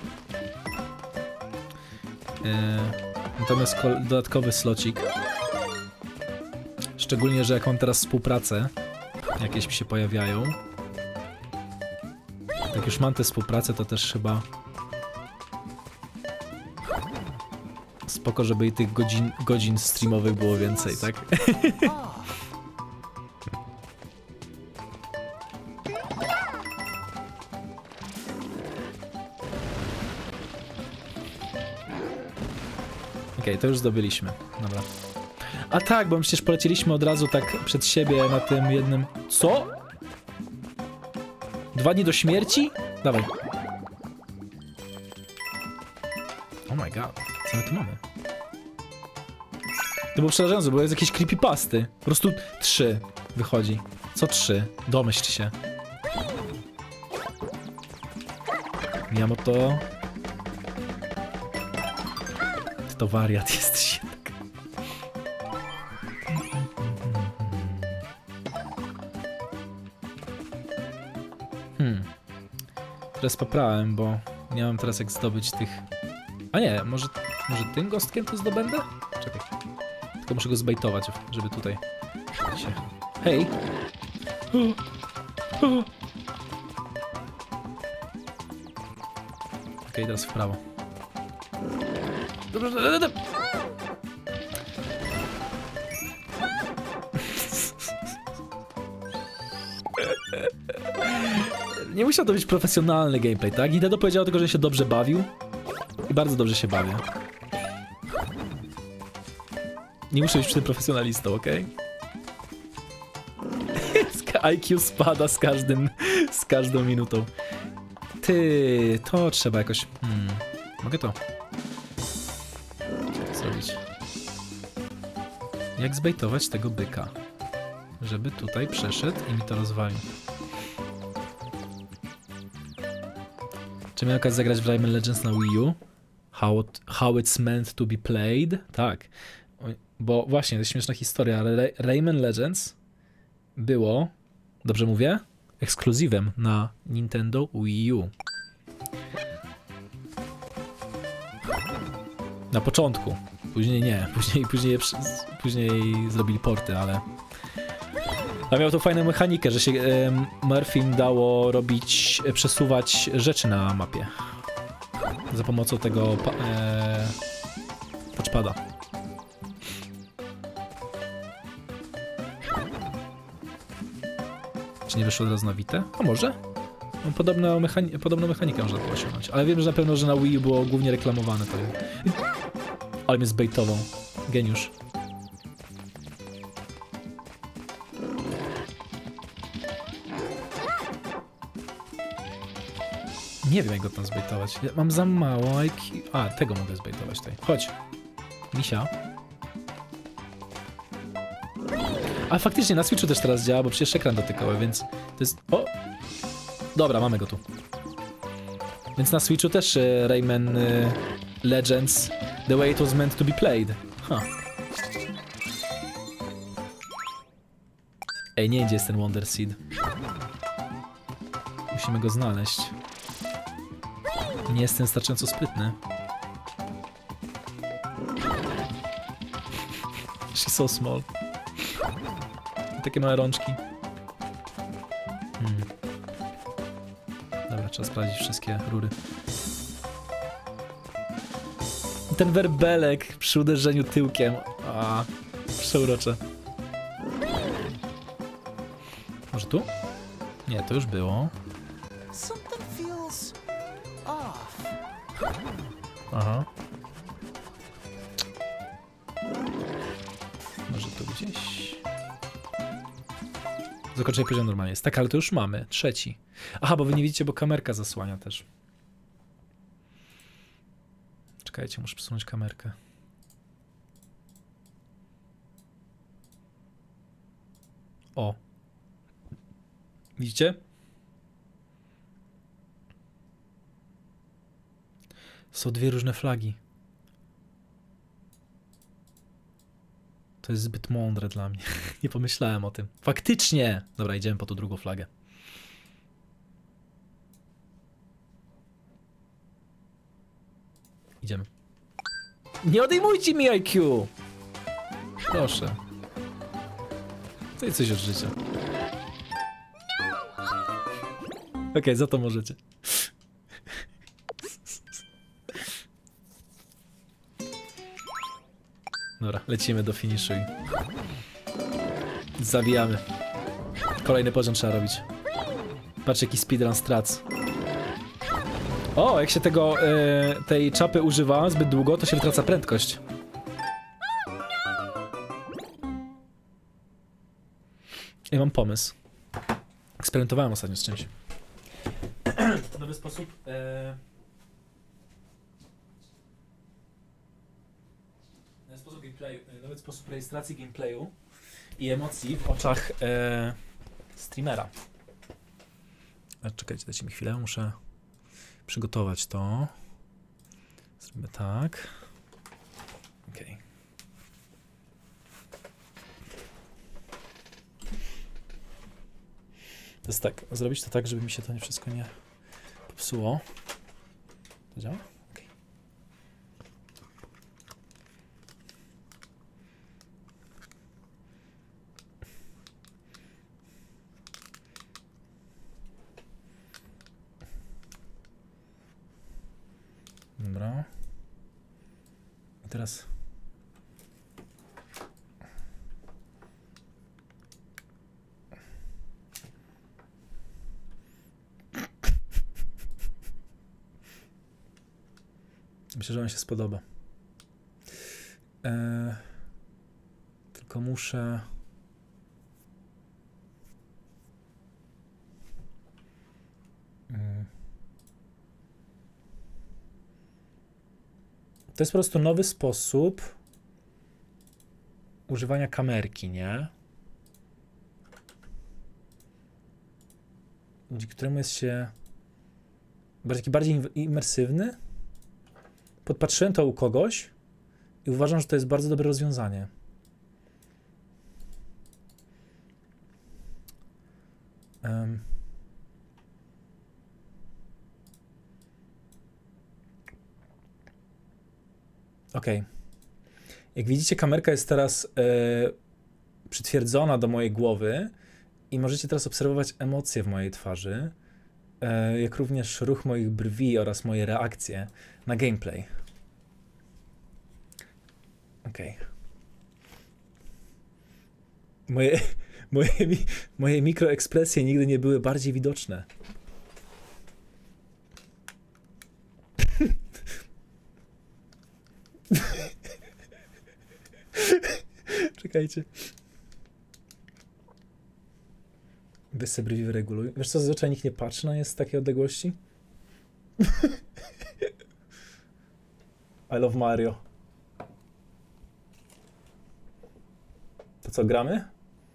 Natomiast dodatkowy slocik. Szczególnie, że jak mam teraz współpracę, jakieś mi się pojawiają. Jak już mam tę współpracę, to też chyba spoko, żeby i tych godzin streamowych było więcej, tak? Okej, to już zdobyliśmy. Dobra. A tak, bo przecież polecieliśmy od razu tak przed siebie na tym jednym... Co? 2 dni do śmierci? Dawaj. Oh my god, co my tu mamy? To było przerażające, bo jest jakieś creepypasty. Po prostu 3 wychodzi. Co 3? Domyśl się. Miyamoto. Ty to wariat jesteś jednak. Teraz poprałem, bo nie mam teraz jak zdobyć tych... A nie, może tym gostkiem to zdobędę? Czekaj. Tylko muszę go zbejtować, żeby tutaj się... Hej! Okej, teraz w prawo. Dobrze, nie musiał to być profesjonalny gameplay, tak? Nintendo powiedział tylko, że się dobrze bawił. I bardzo dobrze się bawię. Nie muszę być przy tym profesjonalistą, okej? IQ spada z każdą minutą. Ty, to trzeba jakoś... Mogę to zrobić. Jak zbejtować tego byka? Żeby tutaj przeszedł i mi to rozwalił. Czy miałem okazję zagrać w Rayman Legends na Wii U? How it's meant to be played? Tak. Bo właśnie, to jest śmieszna historia, ale Rayman Legends było, dobrze mówię? Ekskluzywem na Nintendo Wii U. Na początku. Później nie. Później zrobili porty, ale... A miał to fajną mechanikę, że się Murphym dało przesuwać rzeczy na mapie. Za pomocą tego touchpada. Czy nie wyszło od razu na Vita? A może? Podobną mechanikę można było osiągnąć. Ale wiem, że na pewno, że na Wii U było głównie reklamowane. To... Ale mnie zbejtował. Geniusz. Nie wiem, jak go tam zbejtować. Ja mam za mało IQ. A, tego mogę zbejtować tutaj. Chodź. Misia. A faktycznie na Switchu też teraz działa, bo przecież ekran dotykały, więc to jest... O! Dobra, mamy go tu. Więc na Switchu też Rayman Legends The way it was meant to be played. Huh. Ej, nie gdzie jest ten Wonder Seed. Musimy go znaleźć. Nie jestem wystarczająco sprytny. She's so small. Takie małe rączki. Dobra, trzeba sprawdzić wszystkie rury. Ten werbelek przy uderzeniu tyłkiem. A, przeurocze. Może tu? Nie, to już było. Aha. Może tu gdzieś. Zakończenie poziom normalnie jest. Tak, ale to już mamy. Trzeci. Aha, bo wy nie widzicie, bo kamerka zasłania też. Czekajcie, muszę przesunąć kamerkę. O. Widzicie? Są dwie różne flagi. To jest zbyt mądre dla mnie. Nie pomyślałem o tym. Faktycznie! Dobra, idziemy po tą drugą flagę. Idziemy. Nie odejmujcie mi IQ! Proszę. To jest coś od życia. Okej, za to możecie. Dobra, lecimy do finiszu i zawijamy. Kolejny poziom trzeba robić. Patrz, jaki speedrun strac. O, jak się tego, tej czapy używa zbyt długo, to się wytraca prędkość. Ja mam pomysł. Eksperymentowałem ostatnio z czymś. Nowy sposób... Nowy sposób rejestracji gameplayu i emocji w oczach streamera. A czekajcie, dajcie mi chwilę, muszę przygotować to. Zrobimy tak. Okej. To jest tak, zrobić to tak, żeby mi się to wszystko nie popsuło. To działa? Okay. Dobra. I teraz... Myślę, że on się spodoba. Tylko muszę... To jest po prostu nowy sposób używania kamerki, nie? Dzięki któremu jest się taki bardziej imersywny. Podpatrzyłem to u kogoś i uważam, że to jest bardzo dobre rozwiązanie. Ok. Jak widzicie, kamerka jest teraz przytwierdzona do mojej głowy i możecie teraz obserwować emocje w mojej twarzy, jak również ruch moich brwi oraz moje reakcje na gameplay. Okej. Moje mikroekspresje nigdy nie były bardziej widoczne. Czekajcie. Weź sobie brwi wyreguluj. Wiesz co, zazwyczaj nikt nie patrzy na jest z takiej odległości? I love Mario. To co, gramy?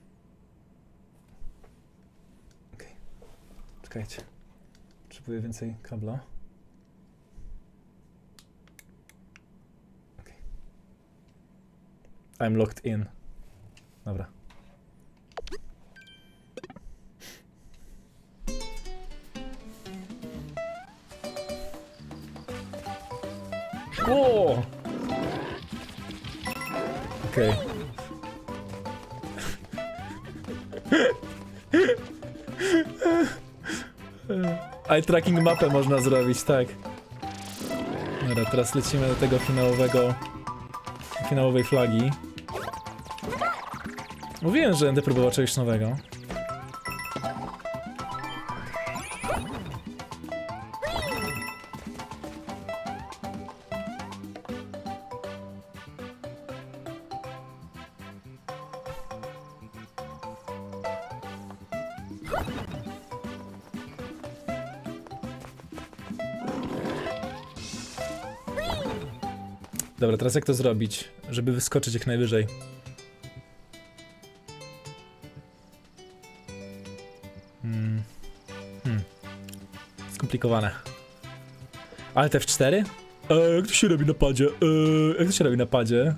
Okej. Czekajcie. Potrzebuję więcej kabla. Okej. I'm locked in. Dobra. O! Okej. Eye tracking mapę można zrobić, tak. Dobra, teraz lecimy do tego finałowej flagi. Mówiłem, że będę próbował czegoś nowego. Dobra, teraz jak to zrobić, żeby wyskoczyć jak najwyżej? Skomplikowane. Ale te F4? Jak to się robi na padzie? Jak to się robi na padzie?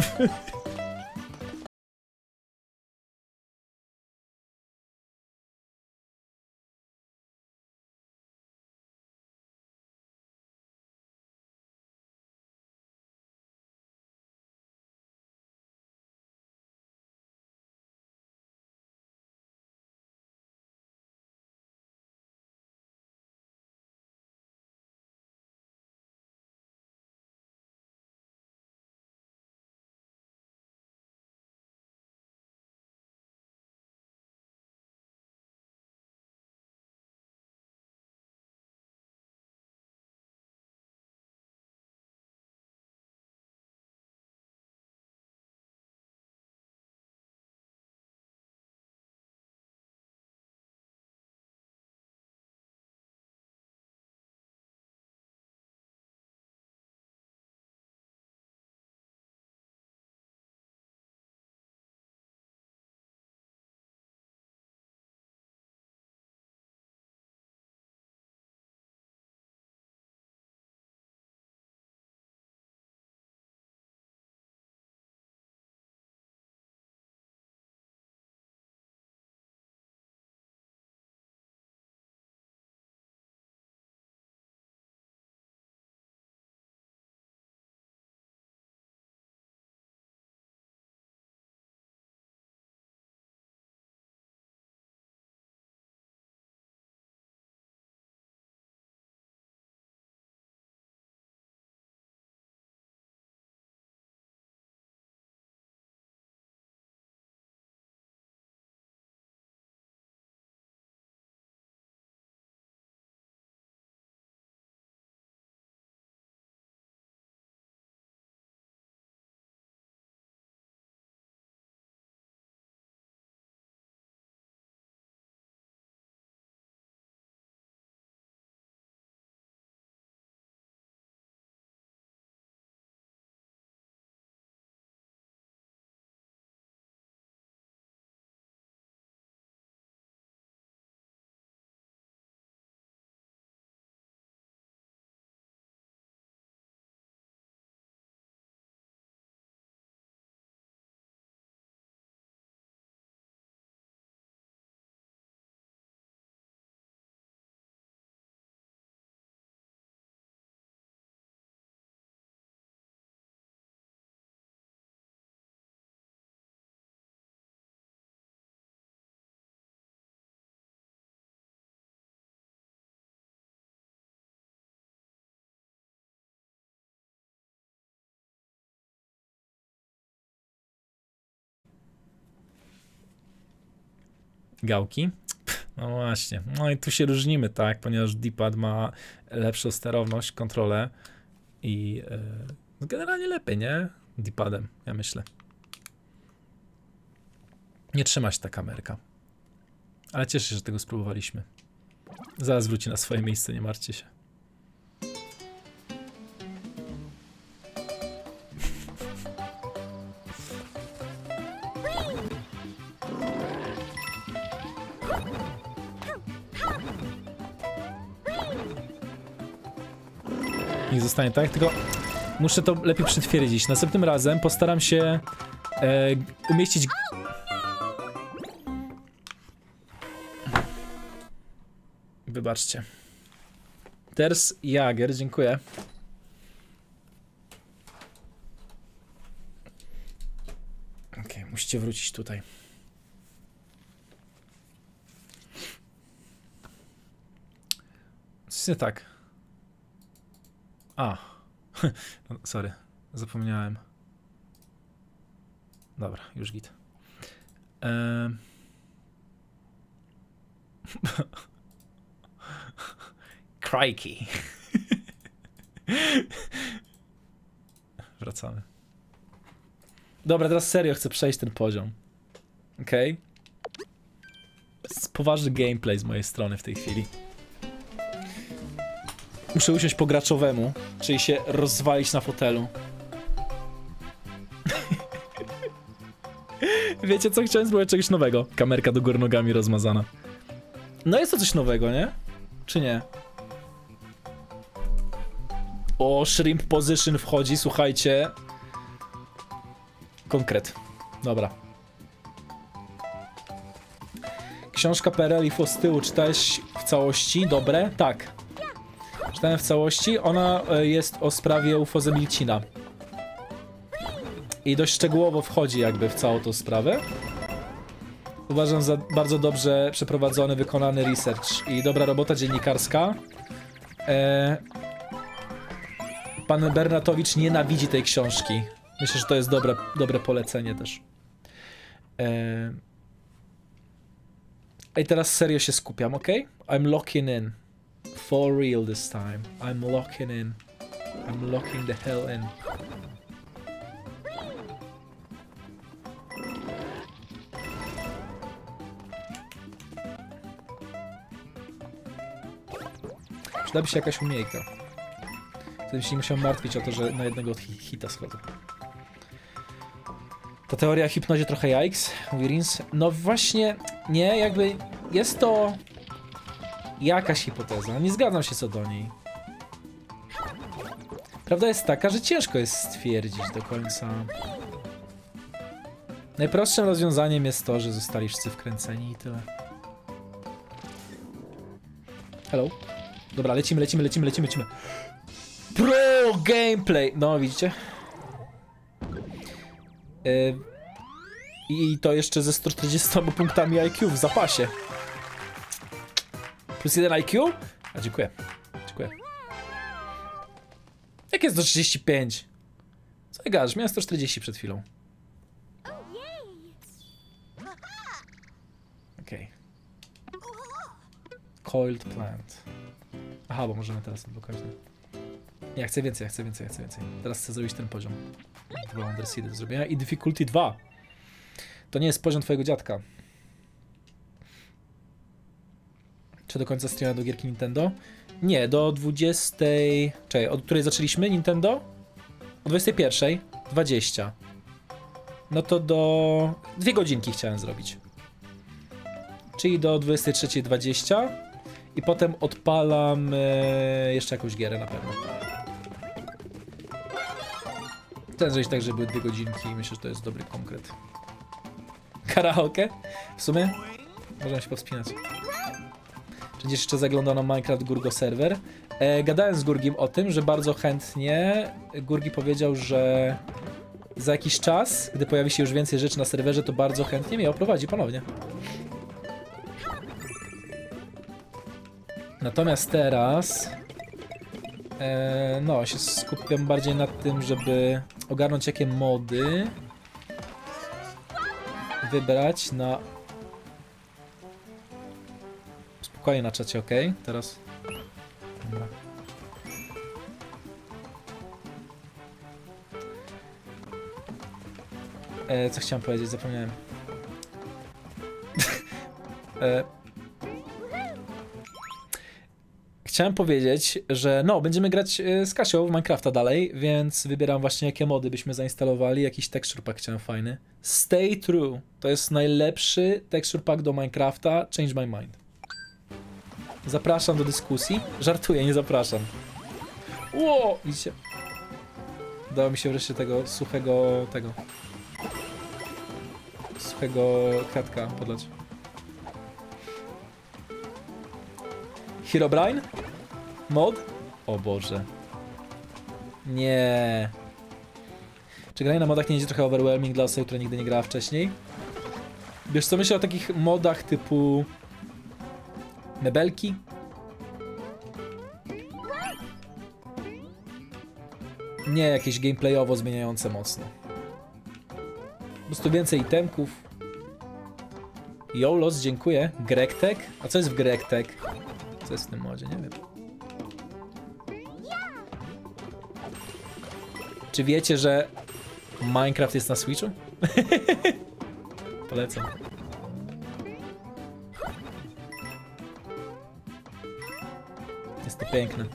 Gałki? No właśnie. No i tu się różnimy, tak? Ponieważ D-pad ma lepszą sterowność, kontrolę i no generalnie lepiej, nie? D-padem, ja myślę. Nie trzyma się ta kamerka. Ale cieszę się, że tego spróbowaliśmy. Zaraz wróci na swoje miejsce, nie martwcie się. Niech zostanie tak, tylko muszę to lepiej przytwierdzić. Następnym razem postaram się umieścić... Wybaczcie. Ters Jager, dziękuję. Okej, musicie wrócić tutaj. Coś nie tak. A. Sorry, zapomniałem. Dobra, już git. Crikey. Wracamy. Dobra, teraz serio chcę przejść ten poziom. Okej? Poważny gameplay z mojej strony w tej chwili. Muszę usiąść po graczowemu, czyli się rozwalić na fotelu. Wiecie co? Chciałem spróbować czegoś nowego. Kamerka do góry nogami rozmazana. No jest to coś nowego, nie? Czy nie? O, shrimp position wchodzi, słuchajcie. Konkret. Dobra. Książka PRL Info z tyłu czytałeś w całości? Dobre? Tak. Czytałem w całości. Ona jest o sprawie UFO Zemilcina. I dość szczegółowo wchodzi jakby w całą tą sprawę. Uważam za bardzo dobrze przeprowadzony, wykonany research i dobra robota dziennikarska. Pan Bernatowicz nienawidzi tej książki. Myślę, że to jest dobre polecenie też. I teraz serio się skupiam, ok? I'm locking in. For real this time. I'm locking in. I'm locking the hell in. Przydałaby się jakaś umiejka. Wtedy się nie musiał martwić o to, że na jednego hita schodzę. Ta teoria o hipnozie trochę jajks, mówi Rins. No właśnie, nie, jakby jest to jakaś hipoteza. Nie zgadzam się co do niej. Prawda jest taka, że ciężko jest stwierdzić do końca. Najprostszym rozwiązaniem jest to, że zostali wszyscy wkręceni i tyle. Hello? Dobra, lecimy. Pro gameplay! No, widzicie? I to jeszcze ze 140 punktami IQ w zapasie. Plus 1 IQ? A, dziękuję. Jak jest do 35? Co gadasz? Miałem 140 przed chwilą. Okej. Coiled plant. Aha, bo możemy teraz odblokować. Nie, chcę więcej. Teraz chcę zrobić ten poziom. Dwa Underseedy do zrobienia i difficulty 2. To nie jest poziom twojego dziadka. Czy do końca streama do gierki Nintendo? Nie, do 20. Czekaj, od której zaczęliśmy Nintendo? O 21:20. No to do 2 godzinki chciałem zrobić. Czyli do 23:20. I potem odpalam jeszcze jakąś gierę na pewno. Chcę zrobić tak, żeby były 2 godzinki i myślę, że to jest dobry konkret. Karaoke? W sumie? Możemy się powspinać. Czy gdzieś jeszcze zaglądał na Minecraft Gurgo serwer? Gadałem z Gurgim o tym, że bardzo chętnie. Gurgi powiedział, że za jakiś czas, gdy pojawi się już więcej rzeczy na serwerze, to bardzo chętnie mnie oprowadzi ponownie. Natomiast teraz no, się skupiam bardziej nad tym, żeby ogarnąć jakie mody wybrać na... Spokojnie na czacie, ok? Teraz... Dobra. Co chciałem powiedzieć? Zapomniałem. Chciałem powiedzieć, że no, będziemy grać z Kasią w Minecrafta dalej, więc wybieram właśnie jakie mody byśmy zainstalowali. Jakiś texture pack chciałem fajny. Stay True. To jest najlepszy texture pack do Minecrafta. Change my mind. Zapraszam do dyskusji. Żartuję, nie zapraszam. Ło! Widzicie? Udało mi się wreszcie tego suchego kwiatka podlać. Herobrine? Mod? O Boże. Nie. Czy granie na modach nie będzie trochę overwhelming dla osoby, która nigdy nie grała wcześniej? Wiesz co, myślę o takich modach typu... mebelki? Nie jakieś gameplayowo zmieniające mocno. Po prostu więcej itemków. Yolos, dziękuję. Grektek? A co jest w Grektek? Co jest w tym modzie? Nie wiem. Czy wiecie, że Minecraft jest na Switchu? Polecam. Jest to piękne.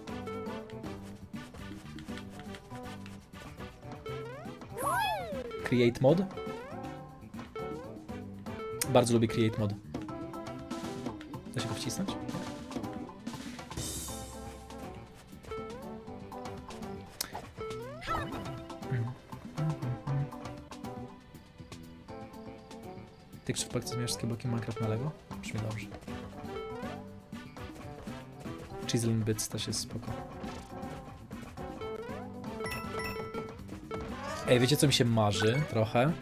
Create mod? Bardzo lubię Create mod. Da się go wcisnąć? Ty krzypak, co zmieniasz wszystkie bloki Minecraft na Lego? Brzmi dobrze. Chisel and Bits też jest spoko. Ej, wiecie co mi się marzy trochę?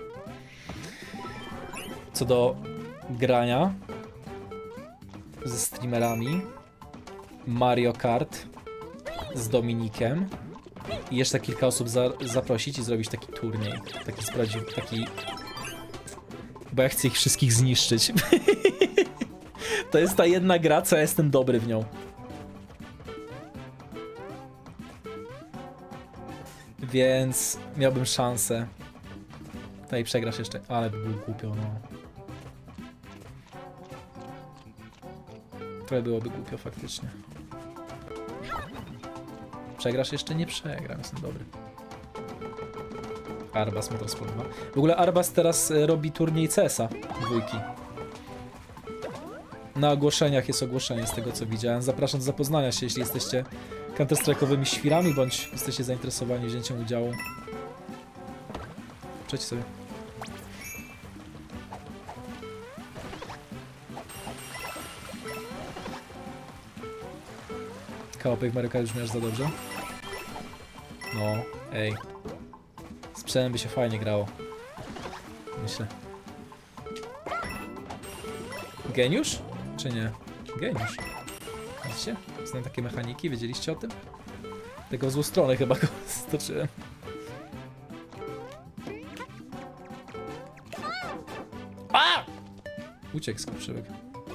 Co do grania ze streamerami Mario Kart z Dominikiem i jeszcze kilka osób zaprosić i zrobić taki turniej. Taki sprawdził, taki... Bo ja chcę ich wszystkich zniszczyć. To jest ta jedna gra, co ja jestem dobry w nią. Więc miałbym szansę. Tutaj przegrasz jeszcze, ale by było głupio, no. Trochę byłoby głupio faktycznie. Przegrasz jeszcze? Nie przegram, jestem dobry. Arbas mi to spodoba. W ogóle Arbas teraz robi turniej CS-a dwójki. Na ogłoszeniach jest ogłoszenie z tego co widziałem. Zapraszam do zapoznania się, jeśli jesteście counter-strike'owymi świrami, bądź jesteście zainteresowani wzięciem udziału. Przejdź sobie. Kałopek w Mario Kart już miałeś za dobrze? No, ej. Z psem by się fajnie grało. Myślę. Geniusz? Czy nie? Geniusz. Widzicie? Znam takie mechaniki, wiedzieliście o tym? Tego w złą stronę chyba go stoczyłem. A! Uciekł skurczyłek.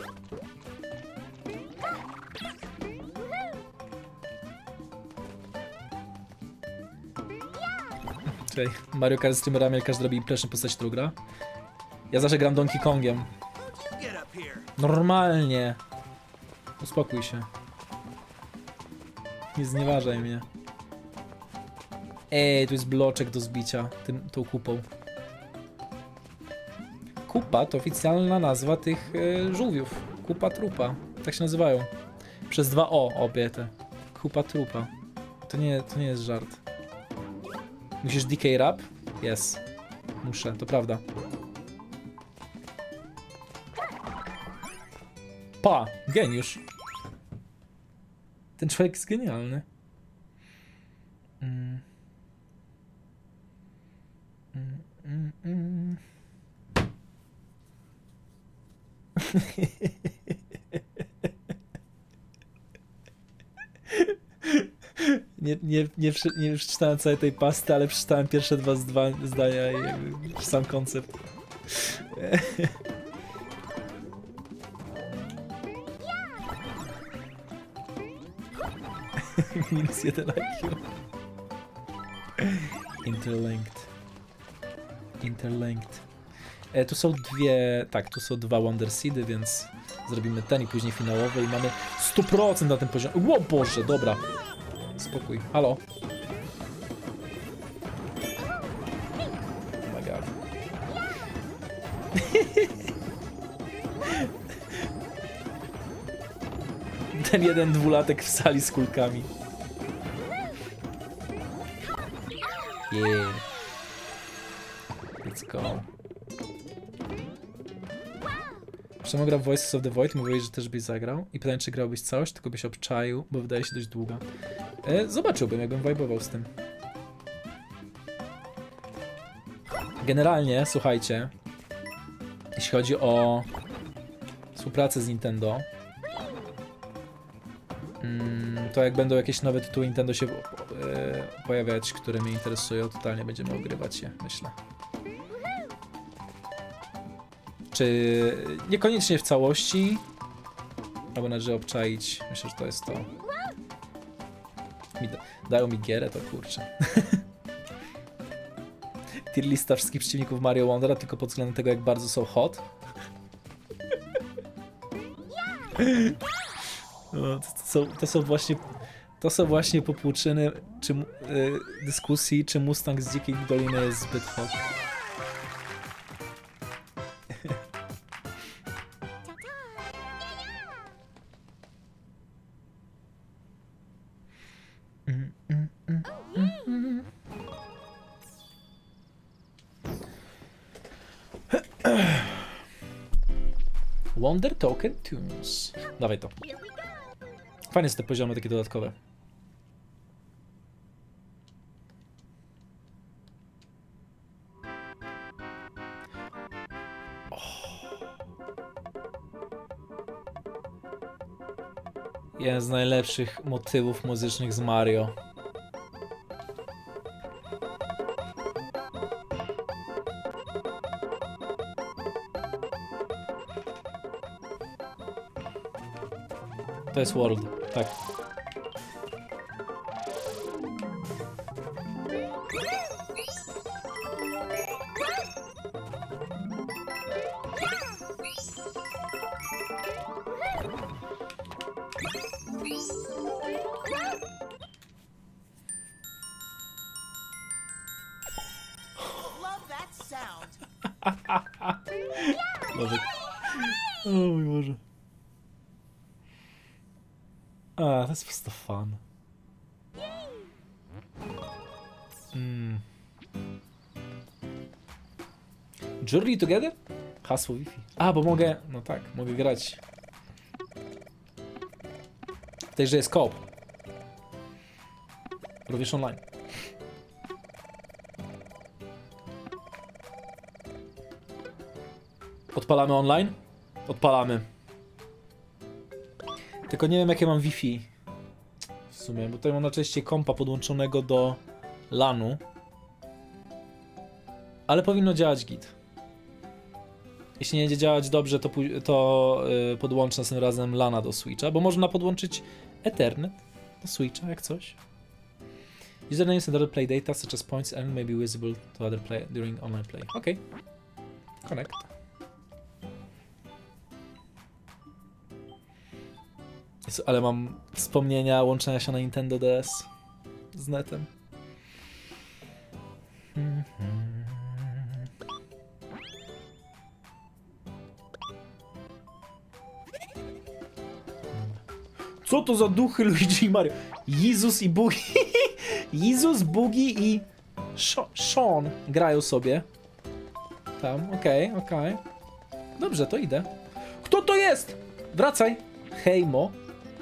Czekaj, Mario Kart z streamerami, jak każdy robi impression postać, którą gra. Ja zawsze gram Donkey Kongiem. Normalnie. Uspokój się. Nie znieważaj mnie. Ej, tu jest bloczek do zbicia tą kupą. Kupa to oficjalna nazwa tych żółwiów. Kupa trupa. Tak się nazywają. Przez 2 O obie te. Kupa trupa. To nie jest żart. Musisz DK rap? Yes. Muszę, to prawda. Pa! Geniusz. Ten człowiek jest genialny. Nie przeczytałem całej tej pasty, ale przeczytałem pierwsze 2 zdania i jakby sam koncept. Minus 1 IQ. Interlinked. Tu są tu są 2 Wonder Seedy, więc zrobimy ten i później finałowy i mamy 100% na tym poziomie. O Boże, dobra. Spokój. Halo. Oh my god. Ten jeden dwulatek w sali z kulkami. Yeah. Let's go. Przemo gra w Voices of the Void, mówiłeś, że też byś zagrał. I pytanie, czy grałbyś całość, tylko byś obczaił, bo wydaje się dość długa. Zobaczyłbym, jakbym vibował z tym. Generalnie, słuchajcie, jeśli chodzi o współpracę z Nintendo, To jak będą jakieś nowe tytuły Nintendo się pojawiać, które mnie interesują, totalnie będziemy ogrywać je, myślę. Czy niekoniecznie w całości, albo należy obczaić, myślę, że to jest to. Dają mi gierę, to kurczę. Tier lista wszystkich przeciwników Mario Wondera tylko pod względem tego, jak bardzo są hot. No, to są właśnie popłuczyny dyskusji, czy Mustang z Dzikiej Doliny jest zbyt hot. Wonder Token Tunes. Dawaj to. Fajne są te poziomy takie dodatkowe. Jeden z najlepszych motywów muzycznych z Mario. To jest World, tak. O mój Boże. That's just the fun. Journey Together? Hasło Wi-Fi. Bo mogę... No tak, mogę grać. W tej grze jest co-op. Również online. Odpalamy online? Odpalamy. Tylko nie wiem, jakie mam Wi-Fi. W sumie, bo tutaj mam na częściej kompa podłączonego do LAN-u. Ale powinno działać git. Jeśli nie będzie działać dobrze, to podłączę następnym razem LAN-a do Switcha, bo można podłączyć Ethernet do Switcha, jak coś. Usernames and other play data, such as points and may be visible to other play during online play. Okay. Connect. Jezu, ale mam wspomnienia łączenia się na Nintendo DS z netem. Co to za duchy Luigi i Mario? Jezus i Boogie. Jezus, Boogie i Sean grają sobie. Tam, okej. Dobrze, to idę. Kto to jest? Wracaj. Hejmo.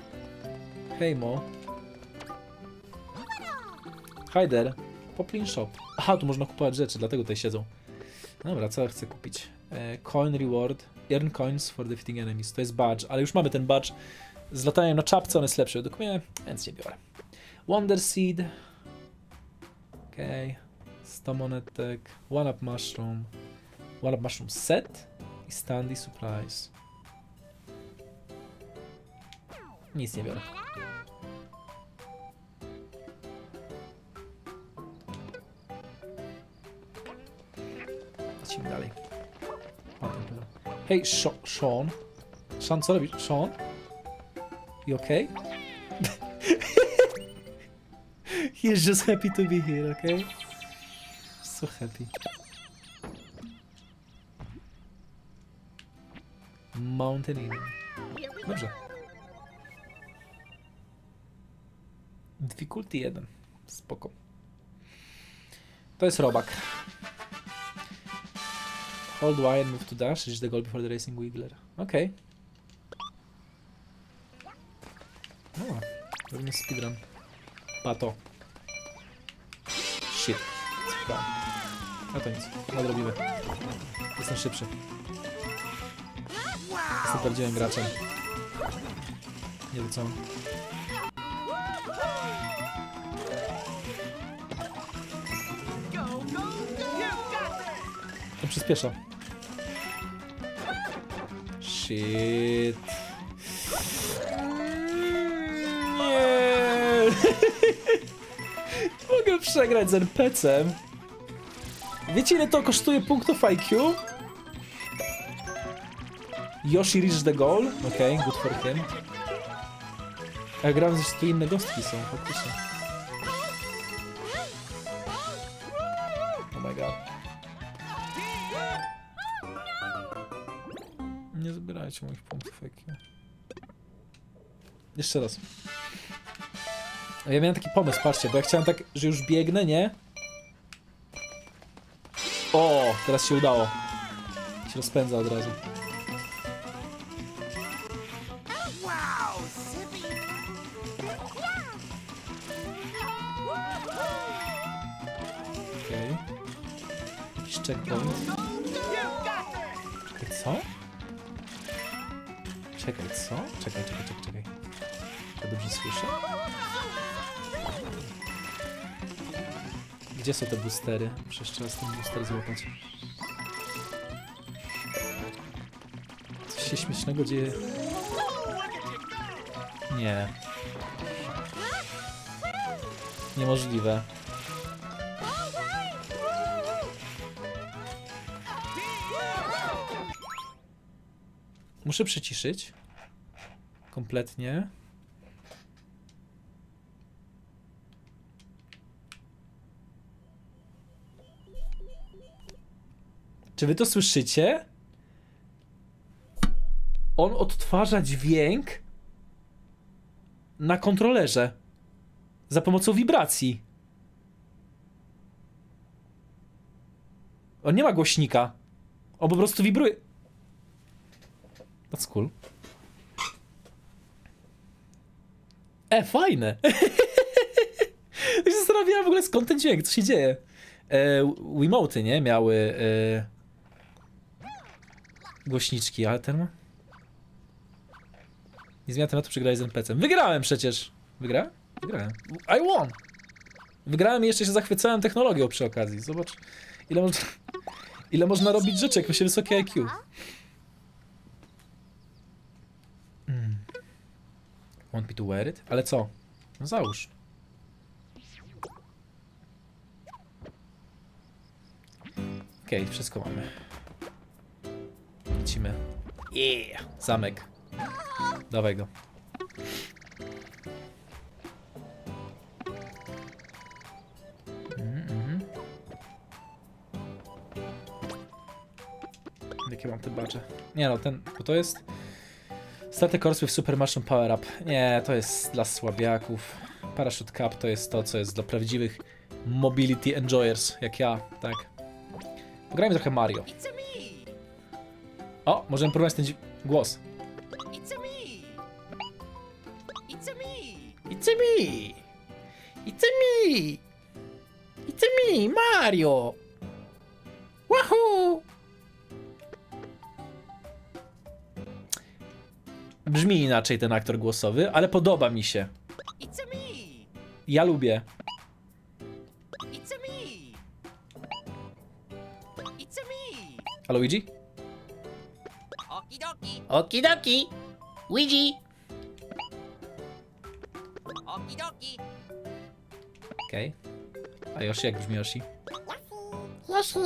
Hi there. Poplin Shop. Aha, tu można kupować rzeczy, dlatego tutaj siedzą. Dobra, co ja chcę kupić? Coin reward. Earn coins for defeating enemies. To jest badge, ale już mamy ten badge. Z lataniem na czapce on jest lepszy według mnie, więc nie biorę. Wonder Seed. Okej. 100 monetek. One Up Mushroom. One Up Mushroom set. I Standy Surprise. Nic nie biorę. Lecimy dalej. Hej, Sean. Sean, co robisz? Sean? You okay? He's just happy to be here, okay? So happy. Mountain Inn. Dobrze. Difficulty 1. Spoko. To jest robak. Hold Y and move to dash. Reach the goal before the racing wiggler. Okej. Robimy speedrun. Pato. Shit. A to nic. Nadrobimy. Jestem szybszy. Jestem prawdziwym graczem. Nie wiem co. To przyspiesza. Shit. Nie. Mogę przegrać z NPC-em. Wiecie, ile to kosztuje punktów IQ? Yoshi reached the goal. Okej, good for him. A gram z tu inne gostki są, faktycznie. Oh my god. Nie zbierajcie moich punktów IQ. Jeszcze raz. Ja miałem taki pomysł, patrzcie, bo ja chciałem tak, że już biegnę, nie? O, teraz się udało. Się rozpędza od razu. Okej. Jakiś checkpoint. Czekaj, co? Czekaj, co? Czekaj. Ja dobrze słyszę? Gdzie są te boostery? Muszę jeszcze raz ten booster złapać. Coś się śmiesznego dzieje. Nie. Niemożliwe. Muszę przyciszyć. Kompletnie. Czy wy to słyszycie? On odtwarza dźwięk na kontrolerze za pomocą wibracji. On nie ma głośnika. On po prostu wibruje. That's cool. Fajne. Ja się zastanawiałem w ogóle, skąd ten dźwięk, co się dzieje. Wiimoty, nie? Miały głośniczki, ale ten ma... Nie zmienia tematu, przegrałeś z NPC-em. Wygrałem przecież! Wygrałem? Wygrałem. I won! Wygrałem i jeszcze się zachwycałem technologią przy okazji. Zobacz, ile można robić rzeczy, jak ma się wysokie IQ. Want me to wear it? Ale co? No załóż. Okej, wszystko mamy. Lecimy. Yeah! Zamek. Dawaj go. Jakie mam te badże? Nie no, ten... Bo to jest... Statek Course with Super Mushroom Power Up. Nie, to jest dla słabiaków. Parachute Cup to jest to, co jest dla prawdziwych mobility enjoyers, jak ja, tak. Pograjmy trochę Mario. O, możemy porównać ten głos. It's a me! It's a me! It's a me! It's a me! It's a me, Mario! Wahoo! Brzmi inaczej ten aktor głosowy, ale podoba mi się. It's a me! Ja lubię. It's a me! It's a me! A Luigi? Okidoki! Okidoki! Luigi! Okidoki! Okej. A Yoshi, jak brzmi Yoshi? Yoshi!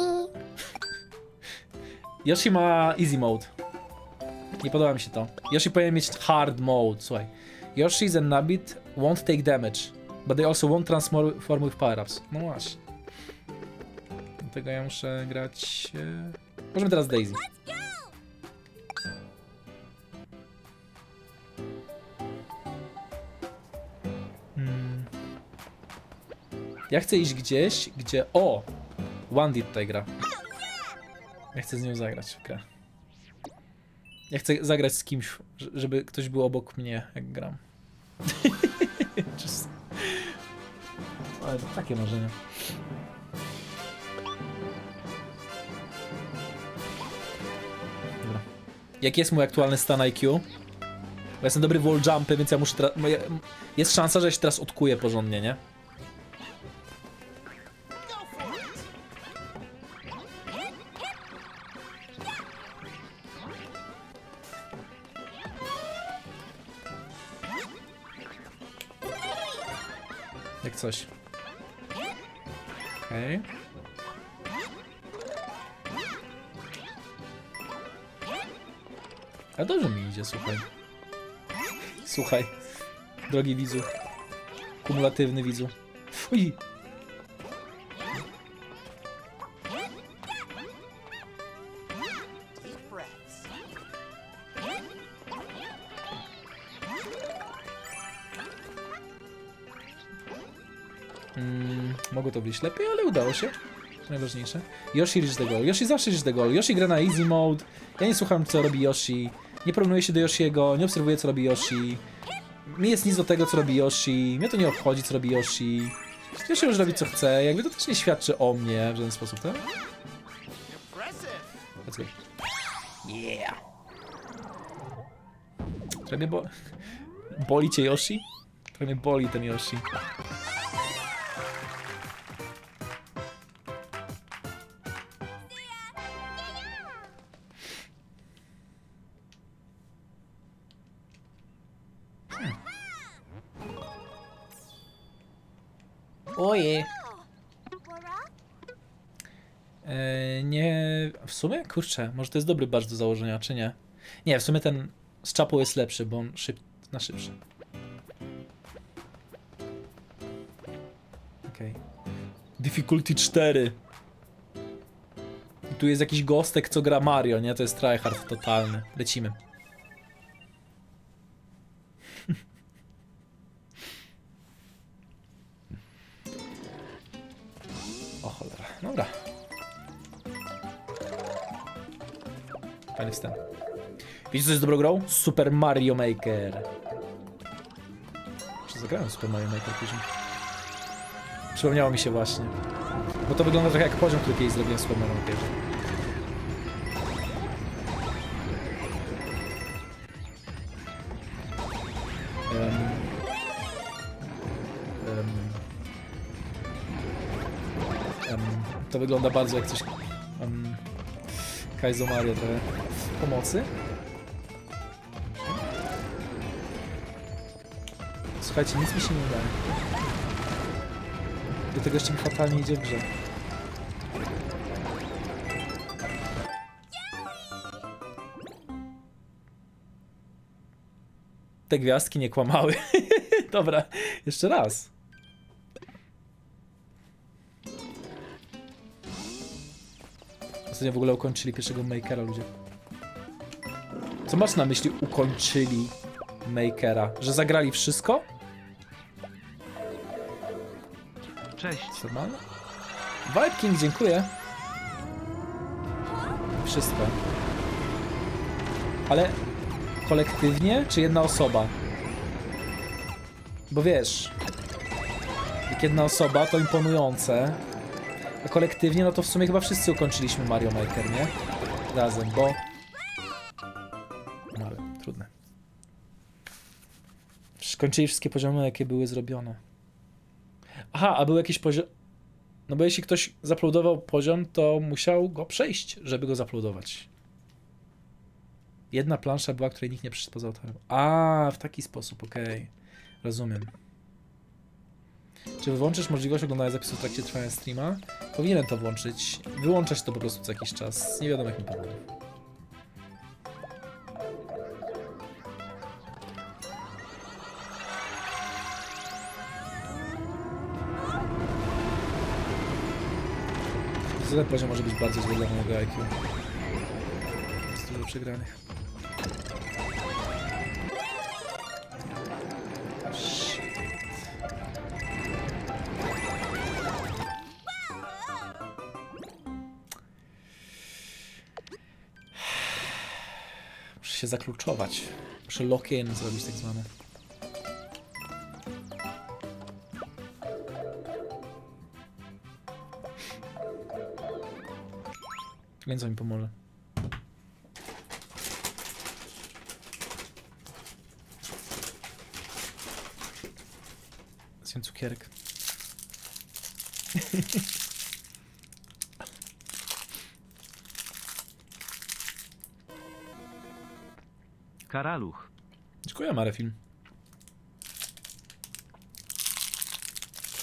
Yoshi ma easy mode. Nie podoba mi się to. Yoshi powinien mieć hard mode, słuchaj. Yoshi's and Nabbit won't take damage, but they also won't transform with power-ups. No właśnie. Dlatego ja muszę grać... Możemy teraz Daisy. Ja chcę iść gdzieś, gdzie... O! Wandy tutaj gra. Ja chcę z nią zagrać, okej. Ja chcę zagrać z kimś, żeby ktoś był obok mnie, jak gram. Ale takie marzenie. Dobra. Jaki jest mój aktualny stan IQ? Bo jestem dobry w wall jumpy, więc ja muszę teraz... Jest szansa, że ja się teraz odkuję porządnie, nie? Jak coś. Okej. A dobrze mi idzie, słuchaj. Słuchaj. Drogi widzu. Kumulatywny widzu. Uj. Deep breaths. Mogło to być lepiej, ale udało się. To najważniejsze. Yoshi reach the goal. Yoshi zawsze reach the goal. Yoshi gra na easy mode. Ja nie słucham, co robi Yoshi. Nie porównuję się do Yoshiego. Nie obserwuję, co robi Yoshi. Mi jest nic do tego, co robi Yoshi. Mnie to nie obchodzi, co robi Yoshi. Yoshi już robi, co chce. Jakby to też nie świadczy o mnie w żaden sposób, tak? Impressive. Let's go. Yeah! Trochę mnie boli cię Yoshi? Trochę mnie boli ten Yoshi. Oje. Nie... W sumie? Kurczę, może to jest dobry badge do założenia, czy nie? Nie, w sumie ten z czapą jest lepszy, bo on na szybszy. Okej. Difficulty 4. I tu jest jakiś gostek, co gra Mario, nie? To jest tryhard totalny. Lecimy. O cholera, dobra. Fajny wstęp. Wiecie, co jest dobrą grą? Super Mario Maker. Czy zagrałem Super Mario Maker później? Przypomniało mi się właśnie. Bo to wygląda trochę jak poziom, który kiedyś zrobiłem w Super Mario Makerze. To wygląda bardzo jak coś... Kaizo Mario trochę. Pomocy? Słuchajcie, nic mi się nie udaje. Do tego jeszcze mi fatalnie idzie w grze. Te gwiazdki nie kłamały. Dobra, jeszcze raz. Ostatnio w ogóle ukończyli pierwszego Makera, ludzie. Co masz na myśli ukończyli Makera? Że zagrali wszystko? Cześć. Normalne? Vibe King, dziękuję. Wszystko. Ale kolektywnie, czy jedna osoba? Bo wiesz, jak jedna osoba to imponujące, a kolektywnie no to w sumie chyba wszyscy ukończyliśmy Mario Maker, nie? Razem, bo... No ale trudne. Skończyli wszystkie poziomy, jakie były zrobione. Aha, a był jakiś poziom... No bo jeśli ktoś zaploadował poziom, to musiał go przejść, żeby go zaploadować. Jedna plansza była, której nikt nie przyszedł poza autorem. A, w taki sposób, okej. Rozumiem. Czy wyłączysz możliwość oglądania zapisów w trakcie trwania streama? Powinienem to włączyć. Wyłączać to po prostu co jakiś czas. Z nie wiadomo jakim powodem. Ten poziom może być bardzo zły dla mojego IQ. Jest dużo przegranych. Shit. Muszę się zakluczować. Muszę lock-in zrobić tak zwane. Więc on mi pomoże. Zjem cukierek. Karaluch. Dziękuję, Marefilm.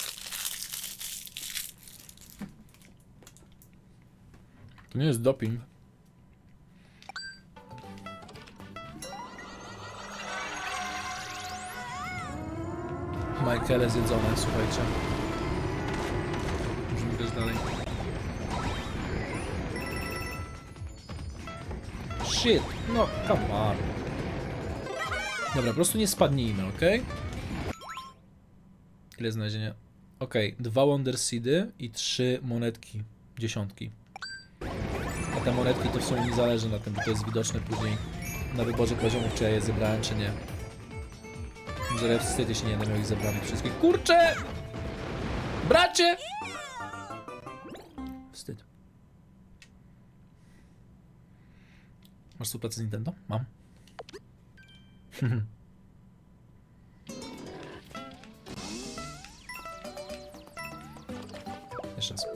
To nie jest doping. Michaele zjedzone, słuchajcie. Musimy grać dalej. Shit, no come on. Dobra, po prostu nie spadnijmy, ok? Ile znalezienia? Ok, 2 Wonder Seedy i 3 monetki, dziesiątki. A te monetki to w sumie nie zależy na tym, bo to jest widoczne później na wyborze poziomów, czy ja je zebrałem, czy nie. Że wstyd, jeśli nie będę miał ich zebranych wszystkich. Kurczę! Bracie! Wstyd. Masz współpracę z Nintendo? Mam. Jeszcze raz.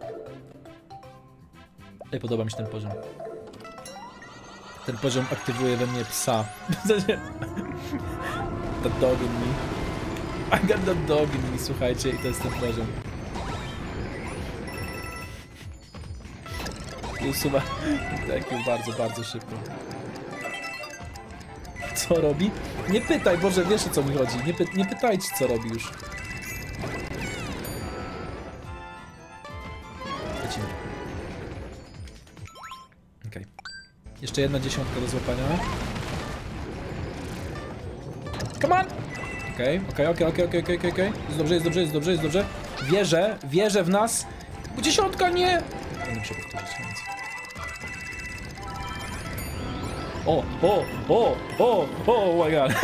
Ej, podoba mi się ten poziom. Ten poziom aktywuje we mnie psa. The dog in me. I got the dog in me, słuchajcie, i to jest ten poziom. I usuwa tak bardzo, bardzo szybko. Co robi? Nie pytaj, Boże, wiesz o co mi chodzi. Nie pytajcie, co robi już. Lecimy. Okej. Jeszcze jedna dziesiątka do złapania. Come on! Okej. Jest dobrze. Wierzę w nas. Dziesiątka, nie! Będę się powtórzyć, więc... Oh my god.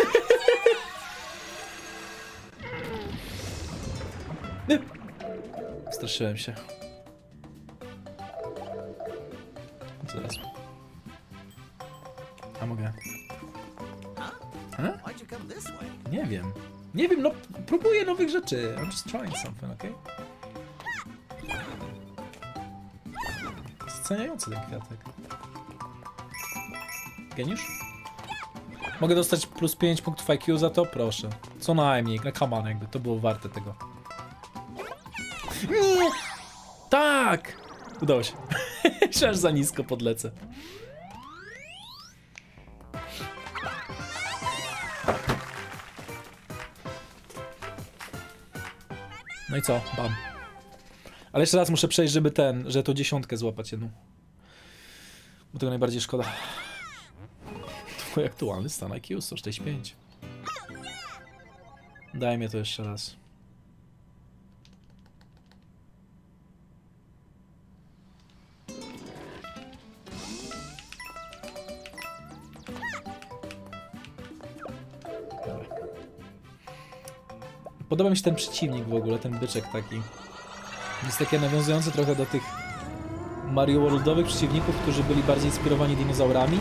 Straszyłem się. Zaraz. A mogę? Why'd you come this way? Nie wiem, no próbuję nowych rzeczy. I'm just trying something, okay? Sceniający ten kwiatek. Geniusz? Mogę dostać plus 5 punktów IQ za to? Proszę. Co najmniej, no come on, jakby to było warte tego. Nie! Tak! Udało się. Aż za nisko podlecę. No i co? Bam. Ale jeszcze raz muszę przejść, żeby to dziesiątkę złapać jedną. Bo tego najbardziej szkoda. Twój aktualny stan IQ 145. Daj mnie to jeszcze raz. Podoba mi się ten przeciwnik w ogóle, ten byczek taki. Jest takie nawiązujące trochę do tych Mario Worldowych przeciwników, którzy byli bardziej inspirowani dinozaurami.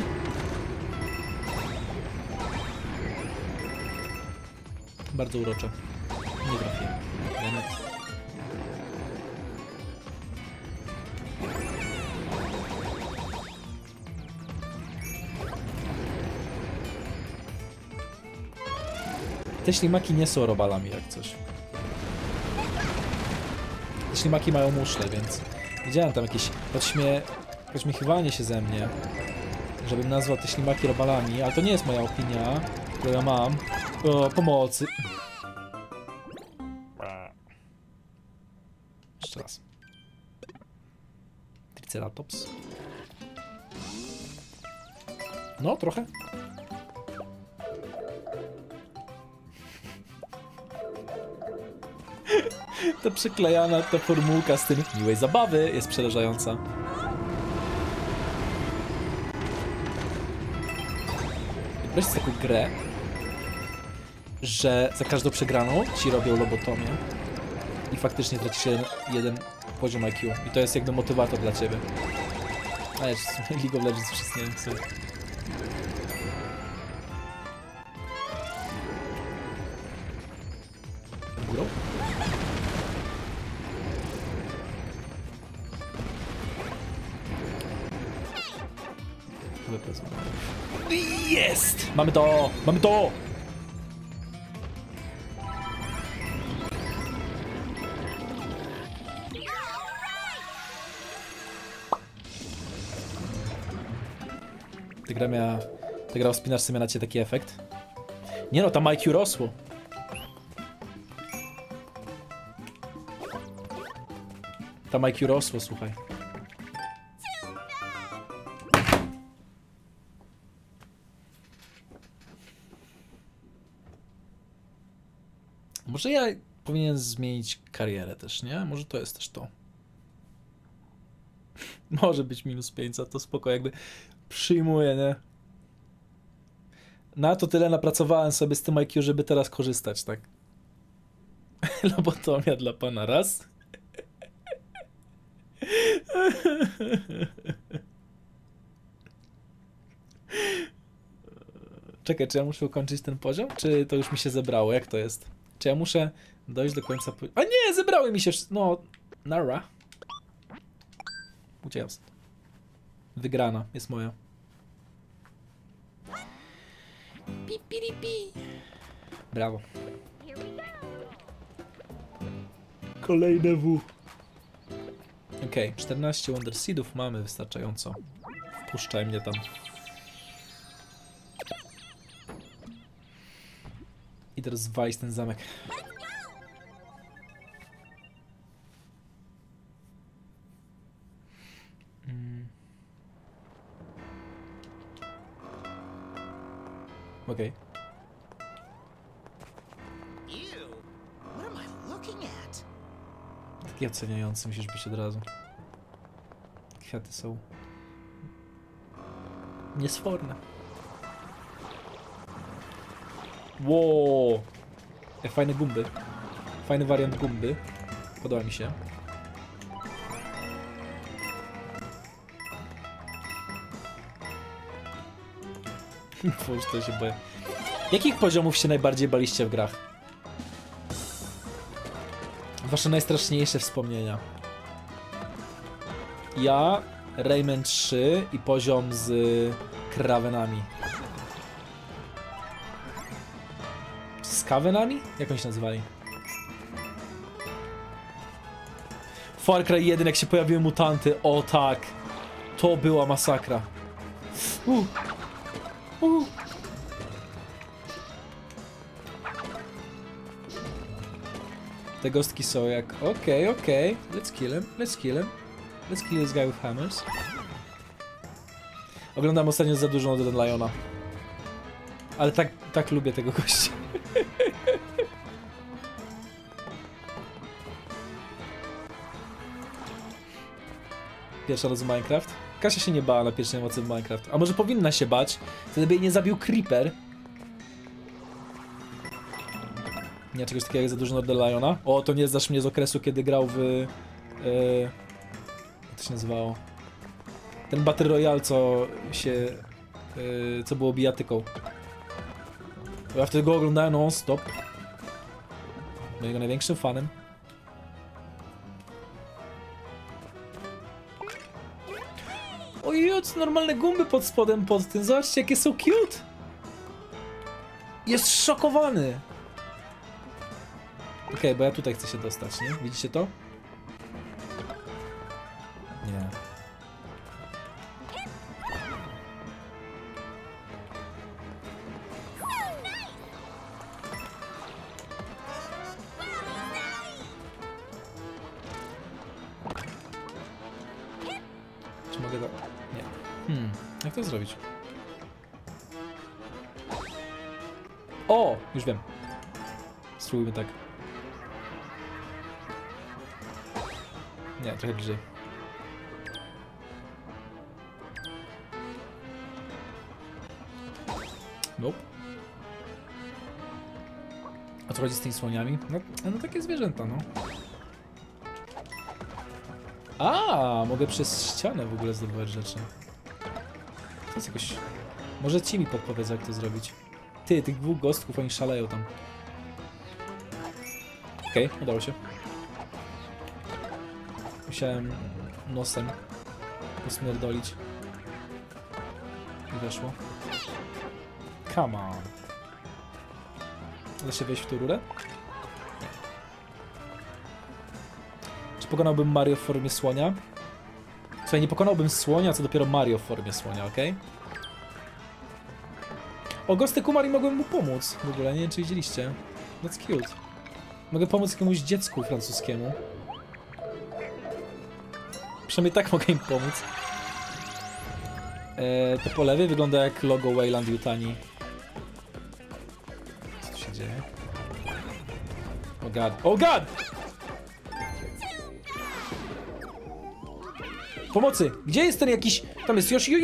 Bardzo urocze. Nie trafiłem. Te ślimaki nie są robalami jak coś. Te ślimaki mają muszle, więc widziałem tam jakieś podśmiechiwanie się ze mnie, żebym nazwał te ślimaki robalami, ale to nie jest moja opinia, którą ja mam. O, pomocy. Jeszcze raz. Triceratops. No, trochę. Ta przyklejana, ta formułka z tym miłej zabawy jest przerażająca. Weź taką grę, że za każdą przegraną ci robią lobotomię i faktycznie tracisz jeden poziom IQ. I to jest jakby motywator dla ciebie. A ja League of Legends wszyscy nie wiem co. Górą? Jest! Mamy to! Mamy to! Ta gra o spinaczce miała na ciebie taki efekt? Nie no, tam IQ rosło. Tam IQ rosło, słuchaj. Może ja powinien zmienić karierę też, nie? Może to jest też to. Może być -5, za to spoko, jakby przyjmuję, nie? Na to tyle napracowałem sobie z tym IQ, żeby teraz korzystać, tak? Lobotomia dla pana raz. Czekaj, czy ja muszę ukończyć ten poziom? Czy to już mi się zebrało? Jak to jest? Czy ja muszę dojść do końca poziomu? A nie, zebrały mi się... No, nara. Uciekam. Wygrana jest moja. Pi, pi, pi. Brawo. Kolejne W. Okej, 14 Wonder Seedów mamy wystarczająco. Wpuszczaj mnie tam. I teraz walić ten zamek. Okej. Ew. What am I looking at? Taki oceniający musisz być od razu. Kwiaty są niesforne. Wow! Jak fajne gumby. Fajny wariant gumby. Podoba mi się. Boże, to się boję. Jakich poziomów się najbardziej baliście w grach? Wasze najstraszniejsze wspomnienia. Ja, Rayman 3 i poziom z Kravenami. Z Kavenami? Jak oni się nazywali? Far Cry 1, jak się pojawiły mutanty. O tak. To była masakra. Te gostki są jak... Okej. Let's kill him. Let's kill this guy with hammers. Oglądam ostatnio za dużo od Liona. Ale tak lubię tego gościa. Pierwsza noc w Minecraft. Kasia się nie bała na pierwszej nocy w Minecraft. A może powinna się bać? Wtedy by jej nie zabił Creeper. Nie, czegoś takiego jak za dużo Northern Liona. O, to nie znasz mnie z okresu, kiedy grał w... jak to się nazywało? Ten Battle Royale, co się... co było bijatyką. Ja wtedy go oglądałem non-stop. Byłem jego największym fanem. Ojej, co normalne gumby pod spodem pod tym. Zobaczcie, jakie są cute. Jest szokowany. Okej, bo ja tutaj chcę się dostać, nie? Widzicie to? Nie. Czy mogę to... Nie. Jak to zrobić? O! Już wiem. Spróbujmy tak. Nie, trochę bliżej. Nope. A co chodzi z tymi słoniami? No takie zwierzęta, no. A, mogę przez ścianę w ogóle zdobywać rzeczy. To jest jakoś... Może ci mi podpowiedzą, jak to zrobić. Ty, tych dwóch gostków, oni szaleją tam. Okej, udało się. Musiałem nosem posmierdolić. I weszło. Come on. Da się wejść w tą rurę? Nie. Czy pokonałbym Mario w formie słonia? Słuchaj, nie pokonałbym słonia, co dopiero Mario w formie słonia, okej? O, Gostek umarł i mogłem mu pomóc. W ogóle, nie wiem czy widzieliście. That's cute. Mogę pomóc jakiemuś dziecku francuskiemu. Przynajmniej tak mogę im pomóc. To po lewej wygląda jak logo Wayland Yutani. Co tu się dzieje? Oh god. Oh god! Pomocy! Gdzie jest ten jakiś... Tam jest już.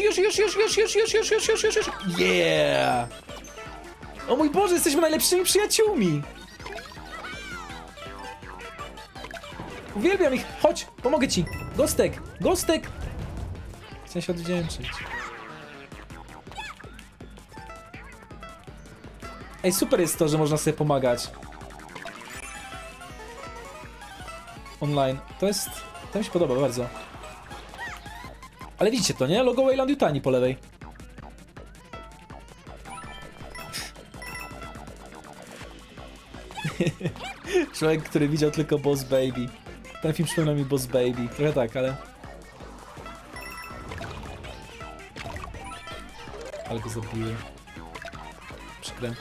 Yeah! O mój Boże, jesteśmy najlepszymi przyjaciółmi! Uwielbiam ich! Chodź, pomogę ci! Gostek! Gostek! Chcę się odwdzięczyć. Ej, super jest to, że można sobie pomagać. Online. To mi się podoba bardzo. Ale widzicie to, nie? Logo Wayland Yutani po lewej. Człowiek, który widział tylko Boss Baby. Ten film przypomina mi Boss Baby. Trochę tak, ale... Ale go zabiły. Przykre.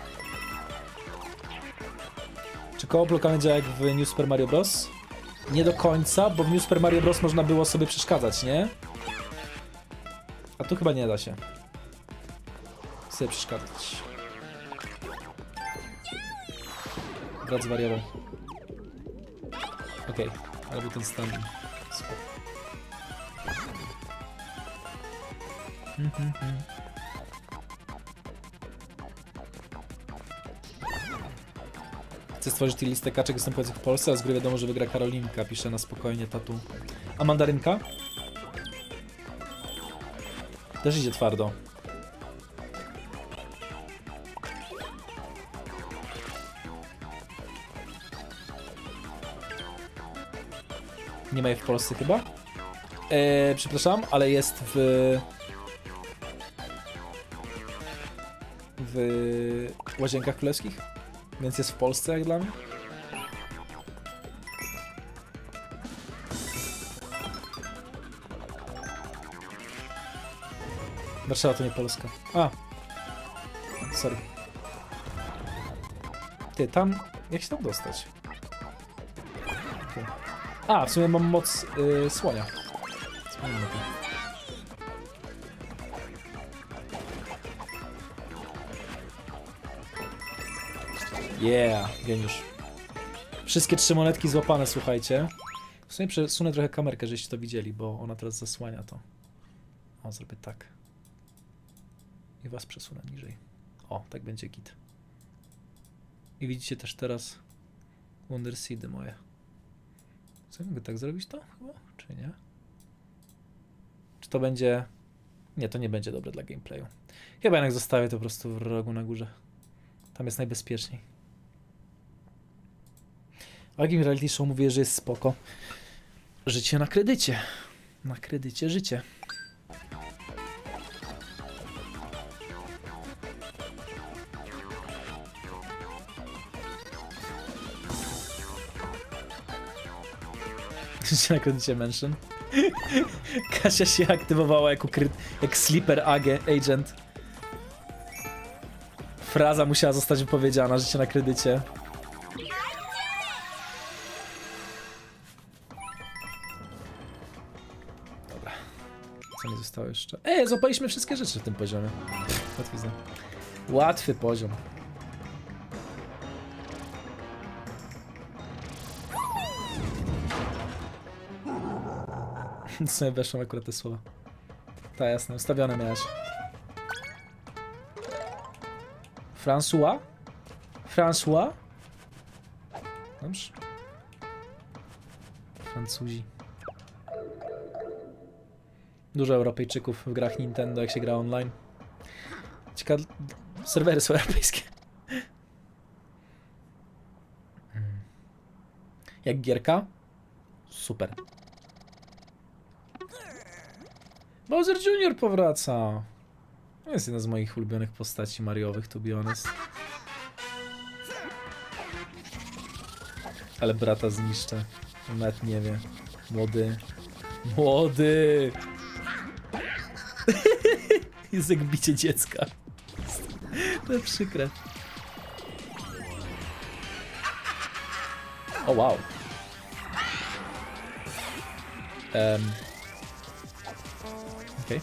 Czy koło lokalne działa jak w New Super Mario Bros? Nie do końca, bo w New Super Mario Bros można było sobie przeszkadzać, nie? A tu chyba nie da się sobie przeszkadzać. Brat zwariował. Okej, ale był ten standing. Chcę stworzyć listę kaczek występujących w Polsce, a z góry wiadomo, że wygra Karolinka. Pisze na spokojnie tatu. A mandarynka? Też idzie twardo. Nie ma jej w Polsce chyba? Przepraszam, ale jest w Łazienkach Królewskich, więc jest w Polsce jak dla mnie. Warszawa to nie Polska. A! Sorry. Ty, tam... Jak się tam dostać? Okay. A, w sumie mam moc słonia. Wspomnę to. Yeah, geniusz. Wszystkie 3 monetki złapane, słuchajcie. W sumie przesunę trochę kamerkę, żeście to widzieli, bo ona teraz zasłania to. O, zrobię tak. I was przesunę niżej. O, tak będzie git. I widzicie też teraz Wonder Seedy moje. Co, mogę tak zrobić to chyba? Czy nie? Czy to będzie... Nie, to nie będzie dobre dla gameplayu. Chyba jednak zostawię to po prostu w rogu na górze. Tam jest najbezpieczniej. A Game Reality Show mówię, że jest spoko. Życie na kredycie. Na kredycie życie. Życie na kredycie mention. Kasia się aktywowała jak sleeper agent. Fraza musiała zostać wypowiedziana, życie na kredycie. Dobra. Co mi zostało jeszcze? Złapaliśmy wszystkie rzeczy w tym poziomie. Łatwy, łatwy poziom. sobie weszło akurat te słowa. Tak, jasne, ustawione miałeś. François? François? Dobrze. Francuzi. Dużo Europejczyków w grach Nintendo, jak się gra online. Ciekawe, serwery są europejskie. Jak gierka? Super. Bowser Jr. powraca. To jest jedna z moich ulubionych postaci Mariowych, to be honest. Ale brata zniszczę. Nawet nie wie. Młody. Młody! Jest jak bicie dziecka. To jest przykre. O wow. Okej.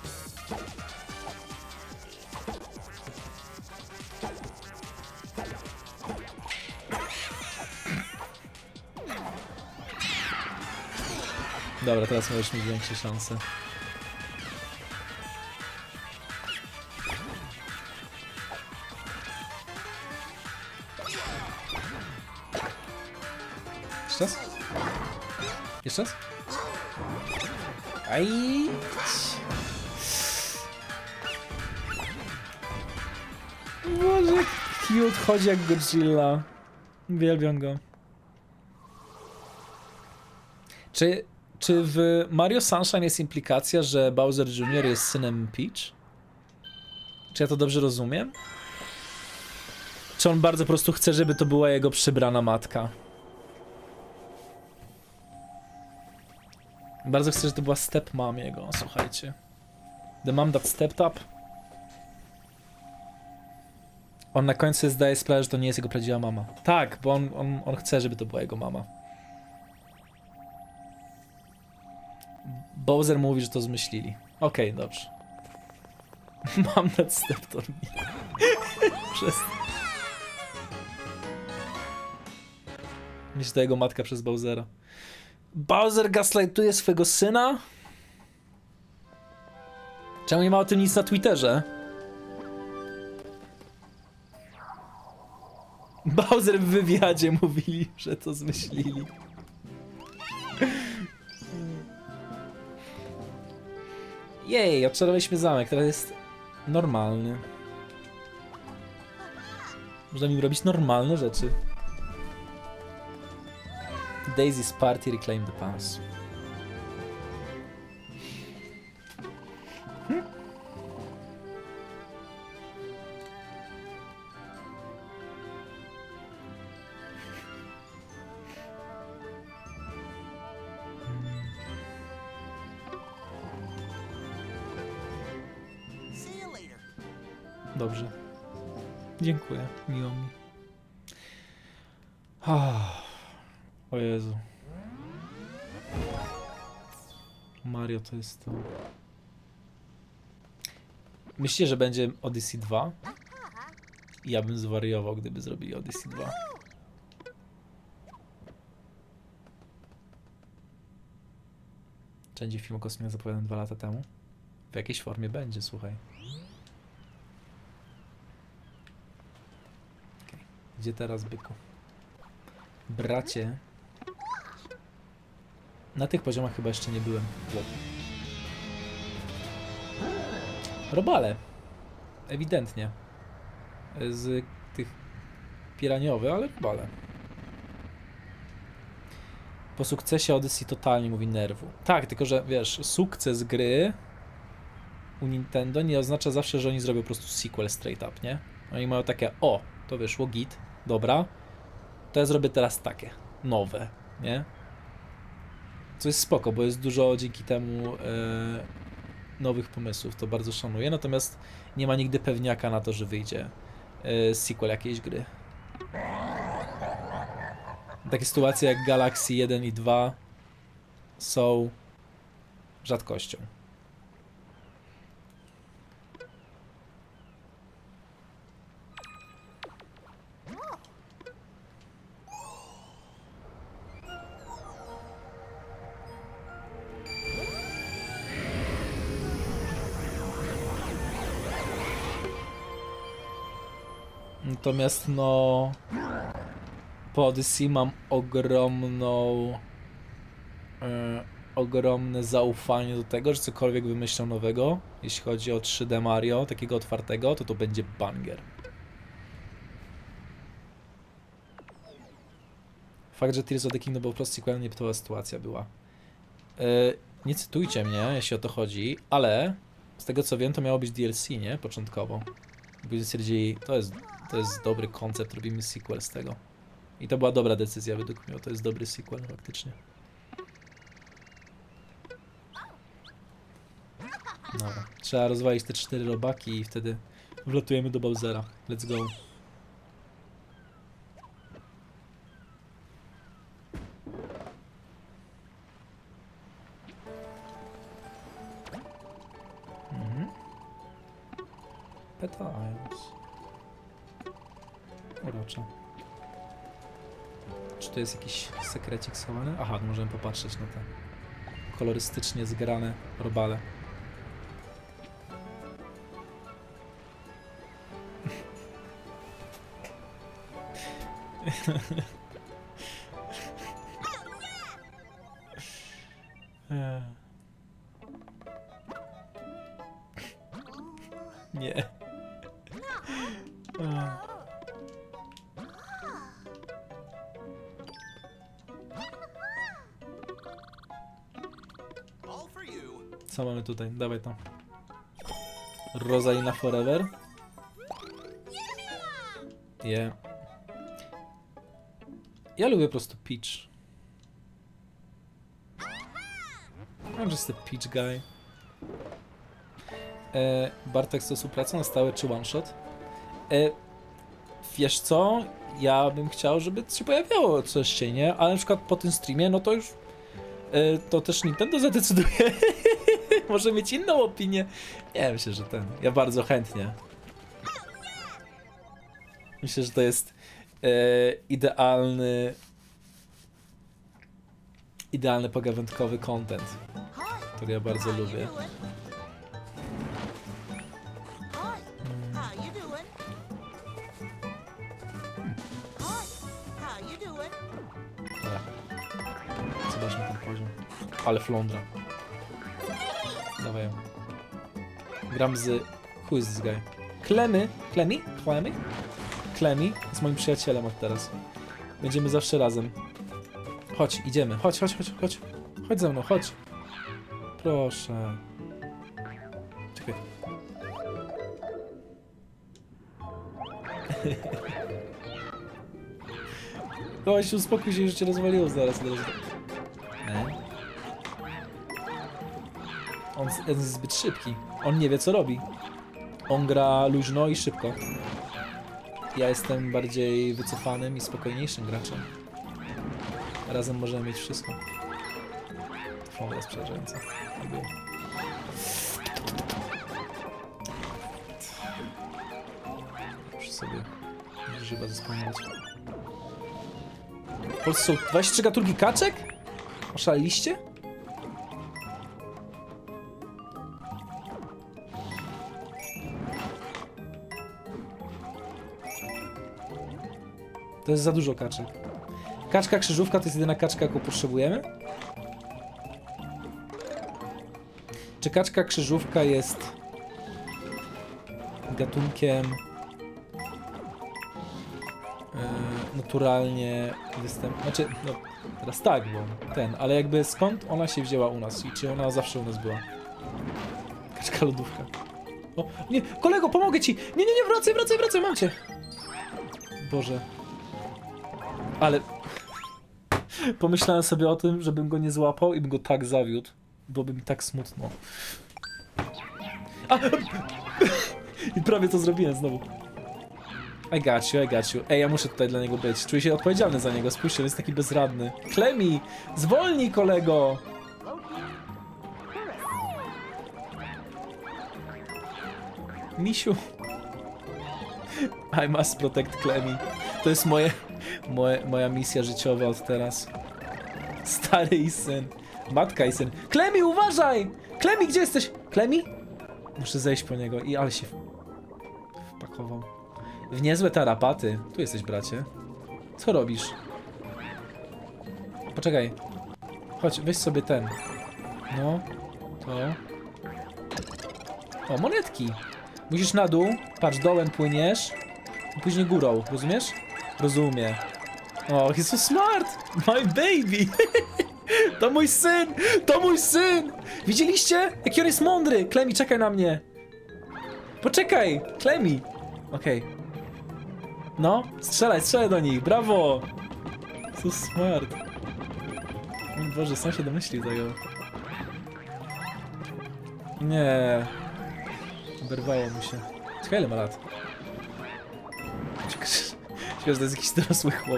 Dobra, teraz możesz mieć większe szanse. Jeszcze raz? Jeszcze raz? Aj! Boże, cute, chodzi jak Godzilla. Uwielbiam go. Czy w Mario Sunshine jest implikacja, że Bowser Jr. jest synem Peach? Czy ja to dobrze rozumiem? Czy on bardzo po prostu chce, żeby to była jego przybrana matka? Bardzo chcę, żeby to była stepmom jego, słuchajcie. The mom that stepped up. On na końcu sobie zdaje sprawę, że to nie jest jego prawdziwa mama. Tak, bo on chce, żeby to była jego mama. Bowser mówi, że to zmyślili. Okej, dobrze. Mam that stepped on me. Przez... Myślę, to jego matka przez Bowsera. Bowser gaslightuje swojego syna? Czemu nie ma o tym nic na Twitterze? Bowser w wywiadzie mówili, że to zmyślili. Jej, odczarowaliśmy zamek, teraz jest normalny. Można mi robić normalne rzeczy. Daisy's party reclaim the past. See you later. Dobrze. Dziękuję, miło mi. O Jezu. Mario to jest to. Myślicie, że będzie Odyssey 2? Ja bym zwariował, gdyby zrobili Odyssey 2. Będzie film o kosmiach zapowiadany 2 lata temu? W jakiejś formie będzie, słuchaj. Okay. Gdzie teraz, byku? Bracie. Na tych poziomach chyba jeszcze nie byłem. Robale. Ewidentnie. Z tych piraniowych, ale robale. Po sukcesie Odyssey totalnie mówi nerwu. Tak, tylko że wiesz, sukces gry u Nintendo nie oznacza zawsze, że oni zrobią po prostu sequel straight up, nie? Oni mają takie, o, to wyszło, git, dobra, to ja zrobię teraz takie, nowe, nie? Co jest spoko, bo jest dużo dzięki temu nowych pomysłów, to bardzo szanuję, natomiast nie ma nigdy pewniaka na to, że wyjdzie sequel jakiejś gry. Takie sytuacje jak Galaxy 1 i 2 są rzadkością. Natomiast no po Odyssey mam ogromne zaufanie do tego, że cokolwiek wymyślą nowego, jeśli chodzi o 3D Mario, takiego otwartego, to będzie banger. Fakt, że Tears of the Kingdom był po prostu sequelem, nieptytowa sytuacja była. Nie cytujcie mnie, jeśli o to chodzi, ale z tego co wiem, to miało być DLC, nie? Początkowo. Później stwierdzili, to jest dobry koncept, robimy sequel z tego. I to była dobra decyzja według mnie, to jest dobry sequel faktycznie. Dobra, trzeba rozwalić te 4 robaki i wtedy Wlatujemy do Bowsera. Let's go. Petal Isles. Urocze. Czy to jest jakiś sekrecik schowany? Aha, możemy popatrzeć na te kolorystycznie zgrane robale. Nie. All for you. Co mamy tutaj? Dawaj to. Rosalina Forever. Yeah. Ja lubię po prostu Peach. I'm just a Peach guy. Bartek stosu pracy na stałe czy one shot? Wiesz co? Ja bym chciał, żeby się pojawiało coś się, nie? Ale na przykład po tym streamie, no to już to też Nintendo zadecyduje. Może mieć inną opinię. Nie, myślę, że ten. Ja bardzo chętnie. Myślę, że to jest idealny pogawędkowy content, który ja bardzo lubię. Dobra. Zobaczmy ten poziom. Ale flądra. Dawaj ją. Gram z... Who is this guy? Klemi jest moim przyjacielem od teraz. Będziemy zawsze razem. Chodź, idziemy. Chodź. Chodź ze mną, chodź. Proszę. Czekaj. Chodź, uspokój się, że cię rozwaliło zaraz. Nie? On jest zbyt szybki. On nie wie, co robi. On gra luźno i szybko. Ja jestem bardziej wycofanym i spokojniejszym graczem. Razem możemy mieć wszystko. Flądra jest przerażająca. Muszę sobie grzyba zespomnieć. W Polsce są 23 gatunki kaczek? Oszaleliście? To jest za dużo kaczek. Kaczka krzyżówka to jest jedyna kaczka, jaką potrzebujemy? Czy kaczka krzyżówka jest gatunkiem naturalnie występuje? Znaczy, no teraz tak, bo ten, ale jakby skąd ona się wzięła u nas i czy ona zawsze u nas była? Kaczka lodówka. O, nie, kolego, pomogę ci! Nie, wracaj, mam cię! Boże. Ale pomyślałem sobie o tym, żebym go nie złapał i bym go tak zawiódł. Byłoby mi tak smutno. A! I prawie to zrobiłem znowu. I got you. Ej, ja muszę tutaj dla niego być. Czuję się odpowiedzialny za niego. Spójrzcie, on jest taki bezradny. Klemi! Zwolnij, kolego! Misiu. I must protect Klemi. To jest moja misja życiowa od teraz. Stary i syn. Matka i syn. Klemi, uważaj! Klemi, gdzie jesteś? Klemi? Muszę zejść po niego i ale się wpakował. W niezłe tarapaty. Tu jesteś, bracie. Co robisz? Poczekaj. Chodź, weź sobie ten. No. To. O, monetki. Musisz na dół. Patrz, dołem płyniesz. I później górą. Rozumiesz? Rozumiem. O, he's so smart! My baby! To mój syn! To mój syn! Widzieliście? Jaki on jest mądry! Klemi, czekaj na mnie! Poczekaj! Klemi! Okej. No, strzelaj do nich! Brawo! So smart! O Boże, sam się domyślił tego. Nie. Oberwało mu się. Ciekawe, ile ma lat. Ciekawe, że to jest jakiś dorosły chłop.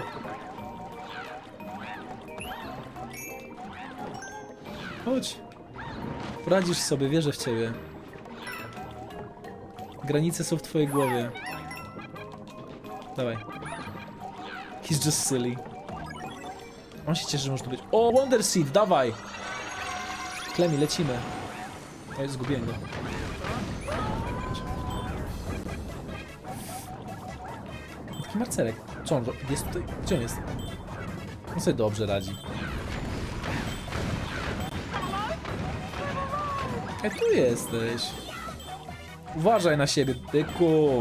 Chodź. Poradzisz sobie, wierzę w ciebie. Granice są w twojej głowie. Dawaj. He's just silly. On się cieszy, że może tu być. O, Wonder Seed, dawaj! Klemi, lecimy. Oj, zgubiłem go. Taki Marcelek. Co on jest tutaj? Gdzie on jest? On sobie dobrze radzi. Tu jesteś. Uważaj na siebie, byku.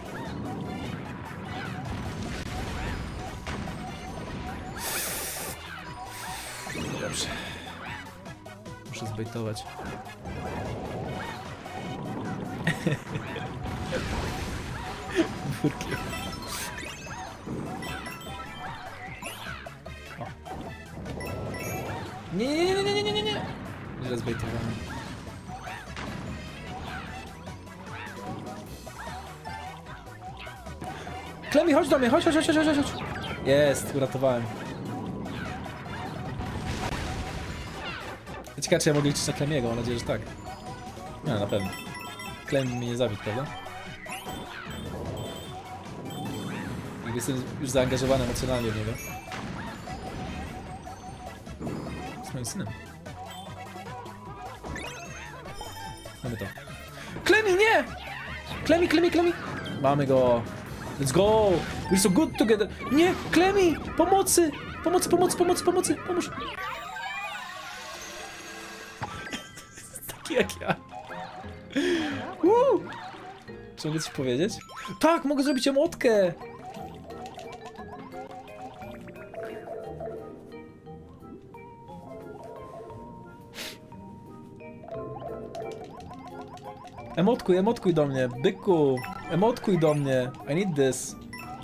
Dobrze. Muszę zbejtować. Burki. O. Nie. Źle zbejtowałem. Klemi, chodź do mnie, chodź. Jest, uratowałem. Ciekawe, czy ja mogę liczyć na Klemiego, mam nadzieję, że tak. No, na pewno. Klem mnie nie zabił, prawda? Jakby jestem już zaangażowany emocjonalnie w niego. Z moim synem. Mamy to. Klemi, nie! Klemi! Mamy go! Let's go! We're so good together! Nie! Klemi! Pomocy! Pomóż! Taki jak ja. Czy mogę coś powiedzieć? Tak! Mogę zrobić emotkę! Emotkuj do mnie, byku! Emotkuj do mnie! I need this!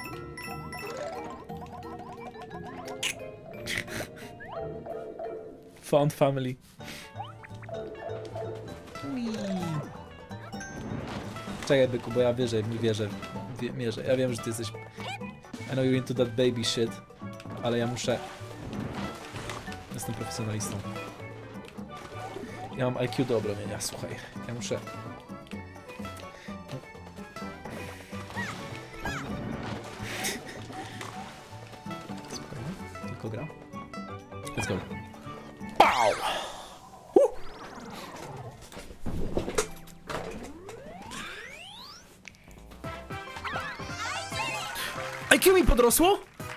Found family. Czekaj, byku, bo ja wierzę. Ja wiem, że ty jesteś... I know you're into that baby shit. Ale ja muszę... Jestem profesjonalistą. Ja mam IQ do obronienia, słuchaj. Ja muszę... Spokojnie, tylko gra. Let's go. Pow! IQ mi podrosło?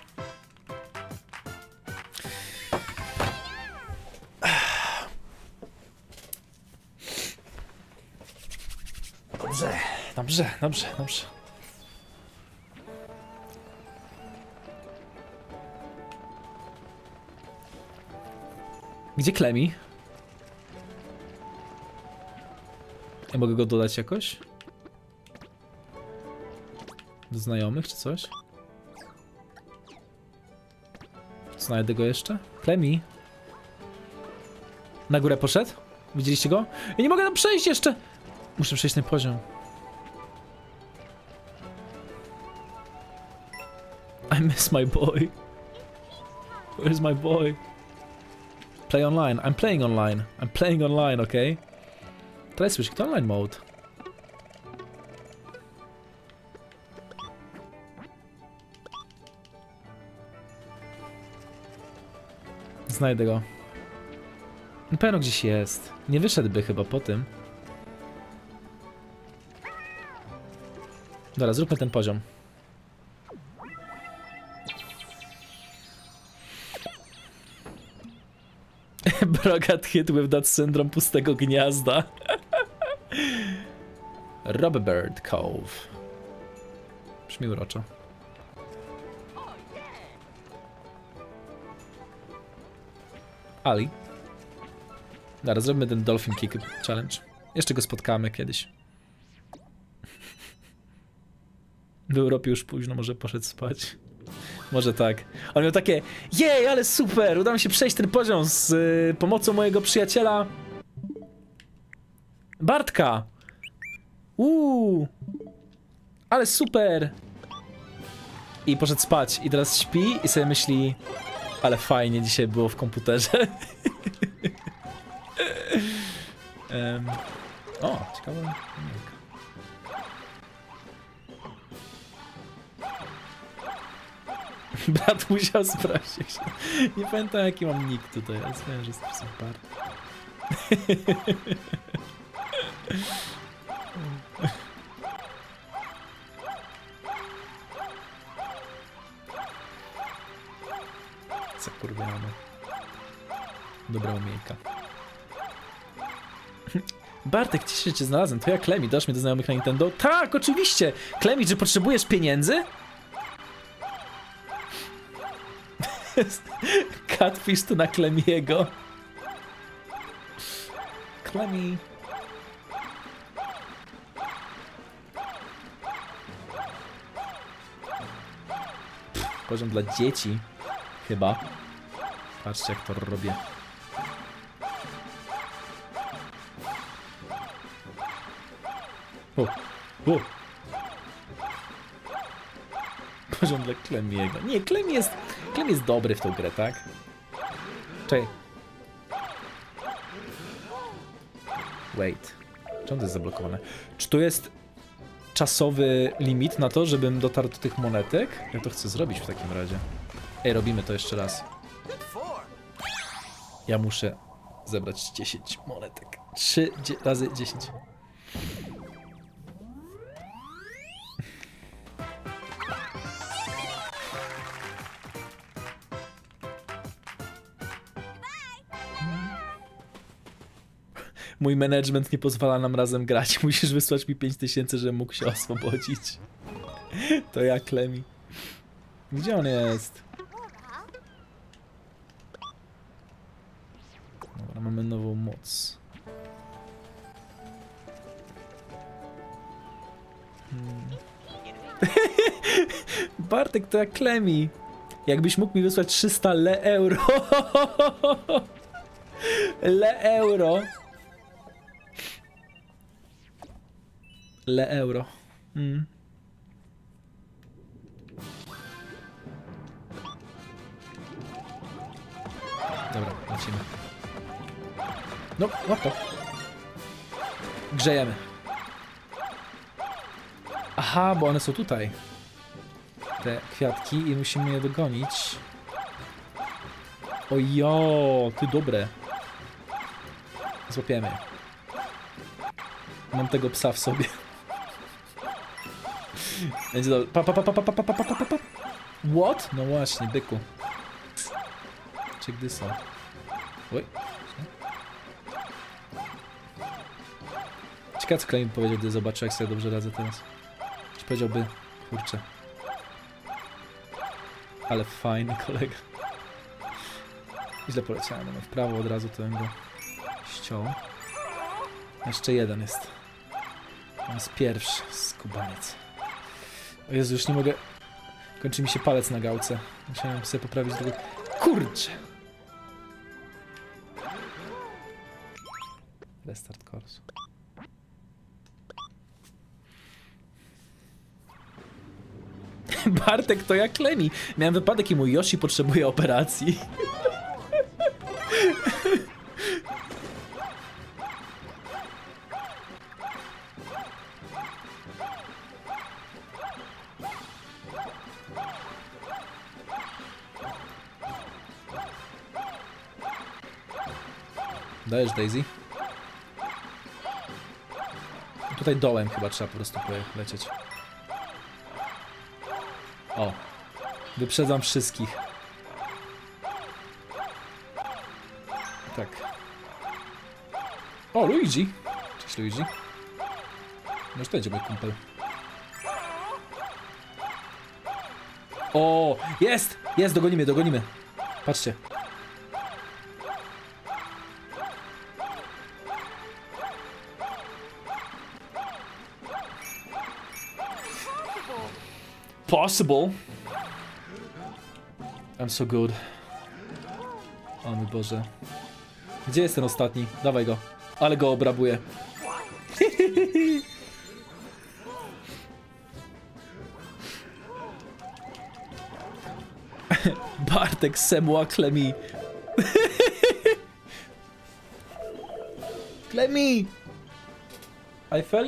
Dobrze. Gdzie Klemi? Ja mogę go dodać jakoś? Do znajomych czy coś? Znajdę go jeszcze? Klemi? Na górę poszedł? Widzieliście go? Ja nie mogę tam przejść jeszcze! Muszę przejść ten poziom. I miss my boy. Where's my boy? Play online. I'm playing online, okay? Try switch to online mode. Znajdę go. Na pewno gdzieś jest. Nie wyszedłby chyba po tym. Dobra, zróbmy ten poziom. Bro got hit with that syndrome pustego gniazda. Robberbird Cove. Brzmi uroczo. Ali. Dobra, zrobimy ten Dolphin Kick Challenge. Jeszcze go spotkamy kiedyś. W Europie już późno, może poszedł spać. Może tak. On miał takie: jej, ale super! Udało mi się przejść ten poziom z pomocą mojego przyjaciela Bartka. Ale super! I poszedł spać i teraz śpi i sobie myśli, ale fajnie dzisiaj było w komputerze. O, ciekawe. Brat musiał sprawdzić. Nie pamiętam jaki mam nick tutaj, ale wiem, że jest super. Co kurwa mamy? Dobra umiejka. Bartek, cieszę się, cię znalazłem. To ja, Klemi, dasz mi do znajomych na Nintendo? Tak, oczywiście! Klemi, czy potrzebujesz pieniędzy? Catfish to na Klemiego. Klemi. Poziom dla dzieci. Chyba. Patrzcie, jak to robię. Poziom dla Klemiego. Nie, Klem jest dobry w tą grę, tak? Czekaj. Wait. Czemu to jest zablokowane? Czy tu jest czasowy limit na to, żebym dotarł do tych monetek? Ja to chcę zrobić w takim razie. Ej, robimy to jeszcze raz. Ja muszę zebrać 10 monetek. 3 razy 10. Mój management nie pozwala nam razem grać. Musisz wysłać mi 5000, żebym mógł się oswobodzić. To ja, Klemi. Gdzie on jest? Dobra, mamy nową moc. Bartek, to jak Klemi. Jakbyś mógł mi wysłać 300 euro. Euro. Euro. Dobra, lecimy. No, łap to. Grzejemy. Aha, bo one są tutaj. Te kwiatki i musimy je dogonić. Ojo, ty dobre. Złapiemy. Mam tego psa w sobie. Będzie dobrze. Pa. What? No właśnie, byku. Gdy są? Oj. Ciekawe co Klemi powiedział, gdy zobaczył, jak sobie dobrze radzę teraz. Czy powiedziałby, kurczę. Ale fajny kolega. Źle poleciałem, no w prawo od razu to bym go ściął. Jeszcze jeden jest. On jest pierwszy, skubaniec. O Jezu, już nie mogę. Kończy mi się palec na gałce. Musiałem sobie poprawić drugi. Kurczę! Restart course. Bartek, to jak Klemi. Miałem wypadek i mój Yoshi potrzebuje operacji. Dajesz, Daisy? Tutaj dołem chyba trzeba po prostu lecieć. O. Wyprzedzam wszystkich. Tak. O, Luigi! Cześć, Luigi. Może to będzie mój kumpel. O! Jest! Jest! Dogonimy. Patrzcie. Possible. I'm so good. O mój Boże. Gdzie jest ten ostatni? Dawaj go. Ale go obrabuję. Bartek semła Klemi. Klemi! Eiffel?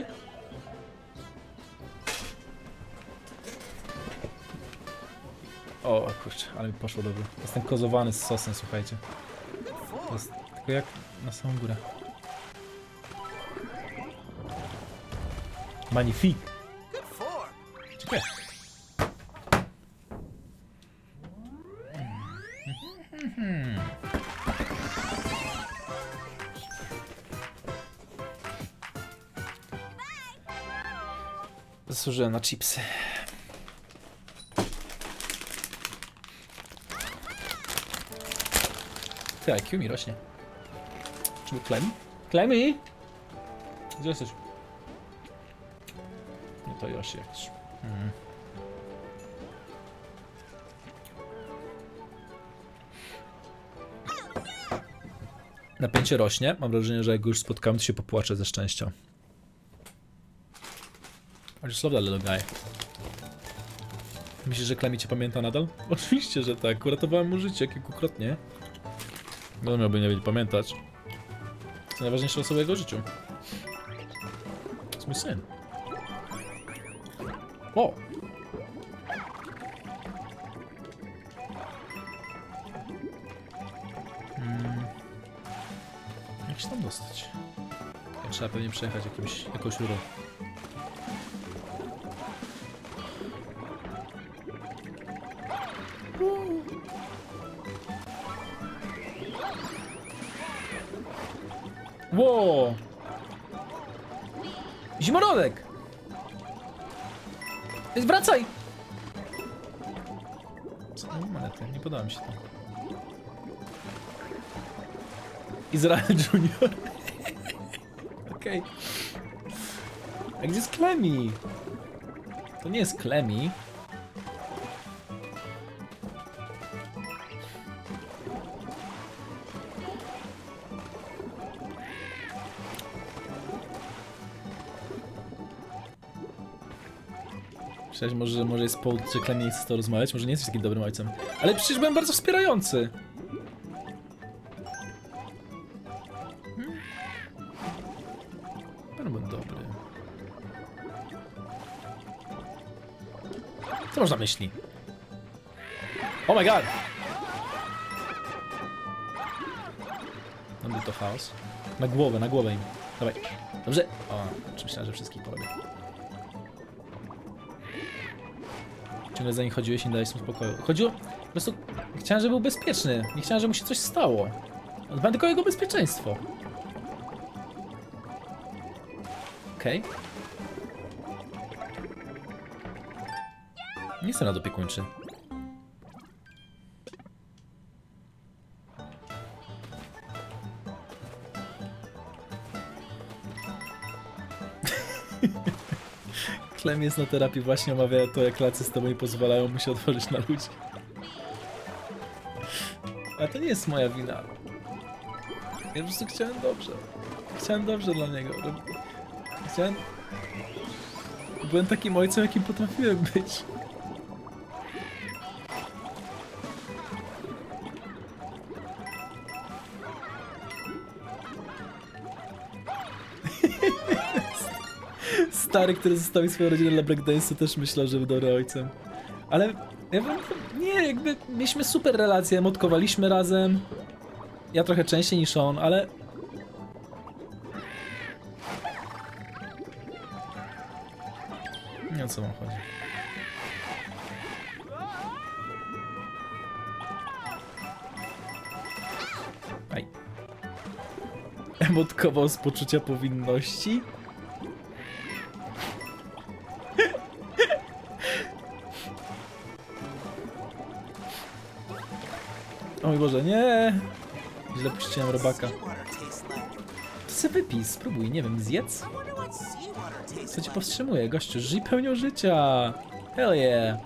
O kurczę, ale mi poszło dobrze. Jestem kozowany z sosem, słuchajcie. To jest tylko jak na samą górę. Magnifique. Dziękuję. Zasłużyłem na chipsy. Ty, IQ mi rośnie. Czy był Klemi? Klemi? Gdzie jesteś? Nie, to Yoshi jakiś. Napięcie rośnie. Mam wrażenie, że jak go już spotkam, to się popłaczę ze szczęścia. I just love that little guy. Myślisz, że Klemi cię pamięta nadal? Oczywiście, że tak. Uratowałem mu życie kilkukrotnie. No miałby nie pamiętać. To najważniejsza osoba w jego życiu. To jest mój syn. O! Jak się tam dostać? Ja trzeba pewnie przejechać jakąś rurą. Wow! Zimorodek! Wracaj! Co to monety? Nie podoba mi się to. Izrael Junior. Okej. A gdzie jest Klemi? To nie jest Klemi. Myślałeś, może jest powód, że Klemi nie chce z tobą rozmawiać? Może nie jesteś takim dobrym ojcem. Ale przecież byłem bardzo wspierający. Pan był dobry. Co masz na myśli? Oh my god! No był to chaos. Na głowę im. Dawaj. Dobrze. O, myślałem, że wszystkich porobię. Ciągle za nim chodziłeś i nie dałeś mu spokoju. Chodziło... Po prostu... Chciałem, żeby był bezpieczny. Nie chciałem, żeby mu się coś stało. Dbałem tylko o jego bezpieczeństwo. Okej. Nie jestem nadopiekuńczy. Klem jest na terapii, właśnie omawia to, jak lacy z tobą nie pozwalają mu się otworzyć na ludzi. A to nie jest moja wina. Ja po prostu chciałem dobrze. Chciałem dobrze dla niego. Chciałem... Byłem takim ojcem, jakim potrafiłem być. Stary, który zostawił swoją rodzinę dla breakdance'u, też myślał, że był dobrym ojcem. Ale ja bym, nie, jakby mieliśmy super relacje, motkowaliśmy razem. Ja trochę częściej niż on, ale... Nie, o co wam chodzi? Aj. Emotkował z poczucia powinności? O mój Boże, nie! Źle puściłem robaka. To sobie wypij, spróbuj, nie wiem, zjedz? Co ci powstrzymuje, gościu? Żyj pełnią życia! Hell yeah!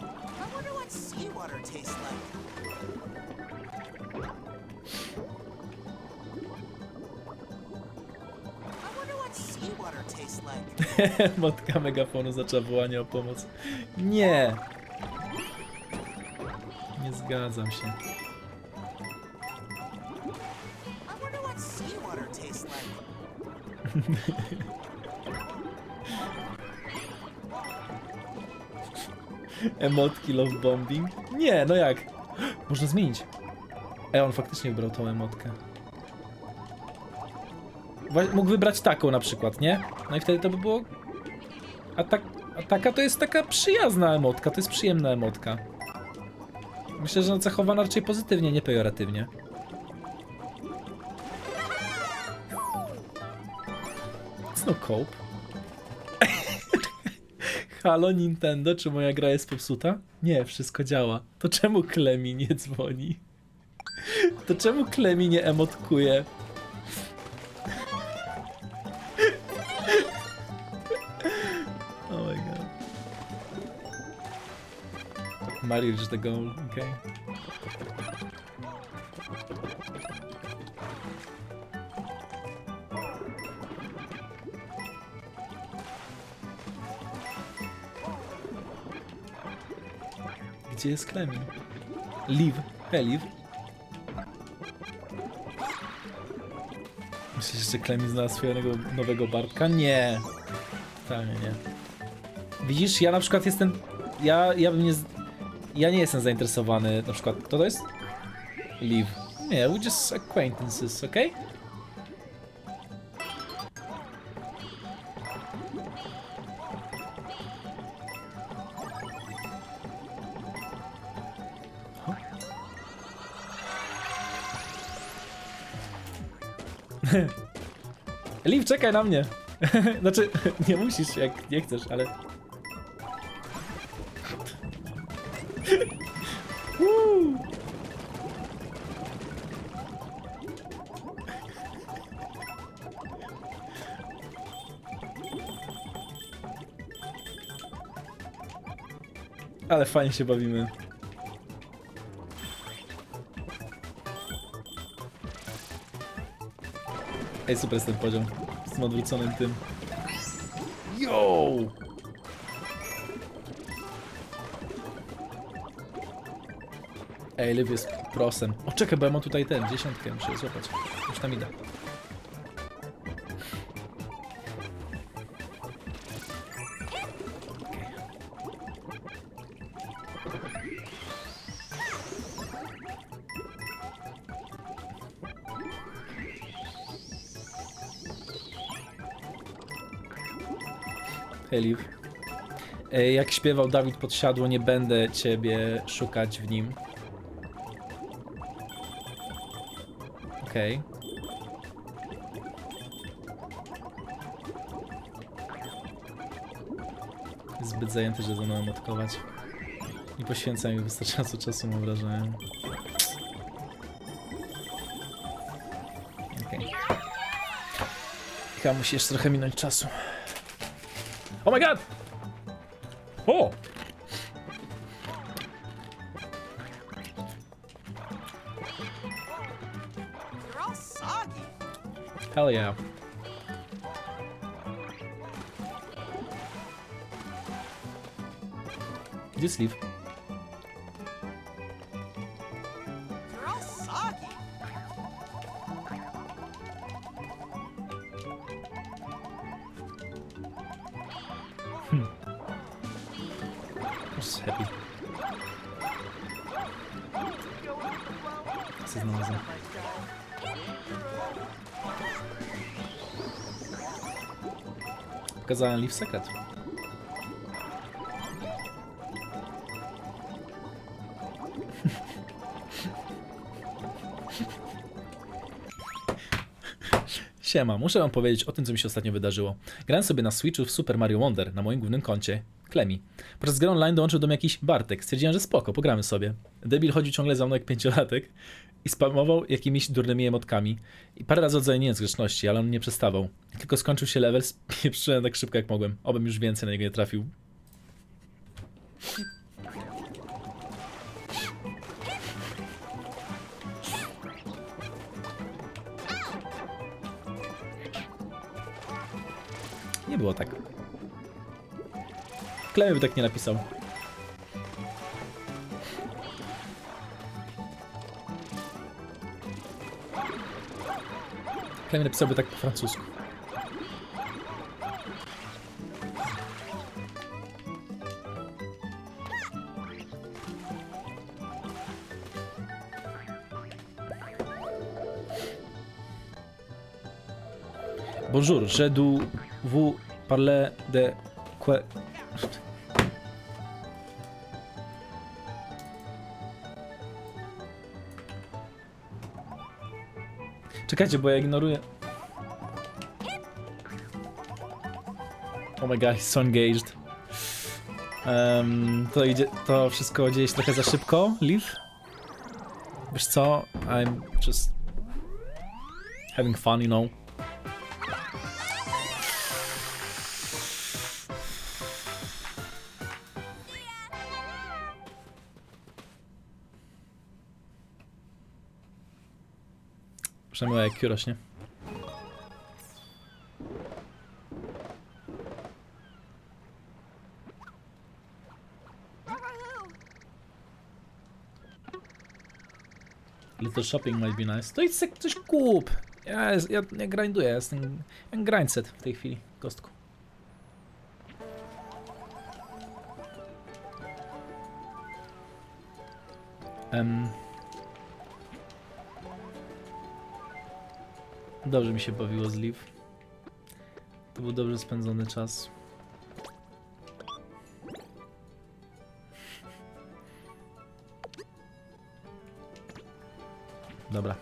Motka megafonu zaczęła wołanie o pomoc. Nie! Nie zgadzam się. I wonder what seawater tastes like. Emotki love bombing? Nie, no jak? Można zmienić. On faktycznie wybrał tą emotkę. Mógł wybrać taką na przykład, nie? No i wtedy to by było... A taka to jest taka przyjazna emotka, to jest przyjemna emotka. Myślę, że nacechowana raczej pozytywnie, nie pejoratywnie. It's no cope. Halo Nintendo, czy moja gra jest popsuta? Nie, wszystko działa. To czemu Klemi nie dzwoni? To czemu Klemi nie emotkuje? Oh my god. Mario reached the goal, okay. Gdzie jest Klemi? Liv. Hej, Liv. Myślisz, że Klemi znalazł swojego nowego Bartka? Nie. Totalnie nie. Widzisz, ja na przykład jestem... Ja bym nie... Ja nie jestem zainteresowany, na przykład... Kto to jest? Liv. Nie, we're just acquaintances, okej? Liv, czekaj na mnie. Znaczy, nie musisz, jak nie chcesz, ale... Ale fajnie się bawimy. Ej, super jest ten poziom. Z tym odwróconym tym. Yo! Ej, Liv jest prosem. O, czekaj, bo ja mam tutaj ten, 10, muszę je złapać. Już tam idę. Hej, Liv. Jak śpiewał Dawid Podsiadło, nie będę ciebie szukać w nim. Okej. Zbyt zajęty, żeby ze mną emotkować. Nie poświęca mi wystarczająco czasu, mam wrażenie. Okej. Chyba musi jeszcze trochę minąć czasu. Oh my god! O! They're all soggy. Hell yeah. Just leave. They're all soggy. Just happy. Co znalazłem? Pokazałem Liv sekret. Siema, muszę wam powiedzieć o tym, co mi się ostatnio wydarzyło. Grałem sobie na Switchu w Super Mario Wonder na moim głównym koncie, Klemi. Podczas gry online dołączył do mnie jakiś Bartek. Stwierdziłem, że spoko, pogramy sobie. Debil chodził ciągle za mną jak 5-latek i spamował jakimiś durnymi emotkami. I parę razy odzajemniłem z grzeczności, ale on nie przestawał. Jak tylko skończył się level, spieprzyłem tak szybko jak mogłem. Obym już więcej na niego nie trafił. Nie było tak. Klemi by tak nie napisał. Klem napisałby tak po francusku. Bonjour, je dois vous parler de quoi... Czekajcie, bo ja ignoruję. Oh my god, he's so engaged. To wszystko dzieje się trochę za szybko, Liv. Wiesz co? I'm just having fun, you know. Przynajmniej IQ rośnie. Little shopping might be nice. To idź sobie coś kup. Ja grinduję, jestem grindset w tej chwili, kostku. Dobrze mi się bawiło z Liv. To był dobrze spędzony czas. Dobra.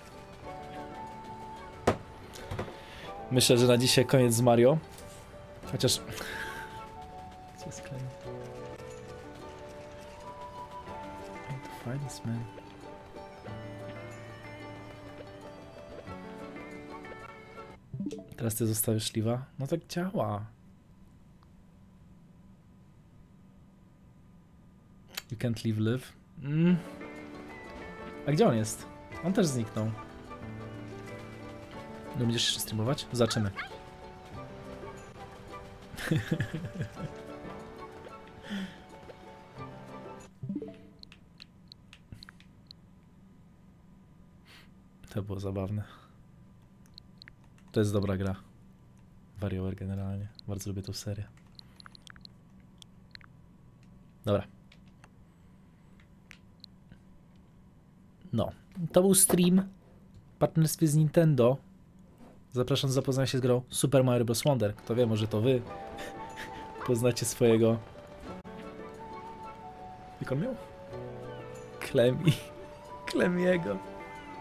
Myślę, że na dzisiaj koniec z Mario. Chociaż... Gdzie jest Clem? To fajny man. Teraz ty zostawisz Liva? No tak działa. You can't leave Liv. A gdzie on jest? On też zniknął. No będziesz jeszcze streamować? Zobaczymy. To było zabawne. To jest dobra gra. WarioWare generalnie. Bardzo lubię tą serię. Dobra. No. To był stream w partnerstwie z Nintendo. Zapraszam do zapoznania się z grą Super Mario Bros. Wonder. Kto wie, może to wy poznacie swojego... Jak on miał? Klemiego.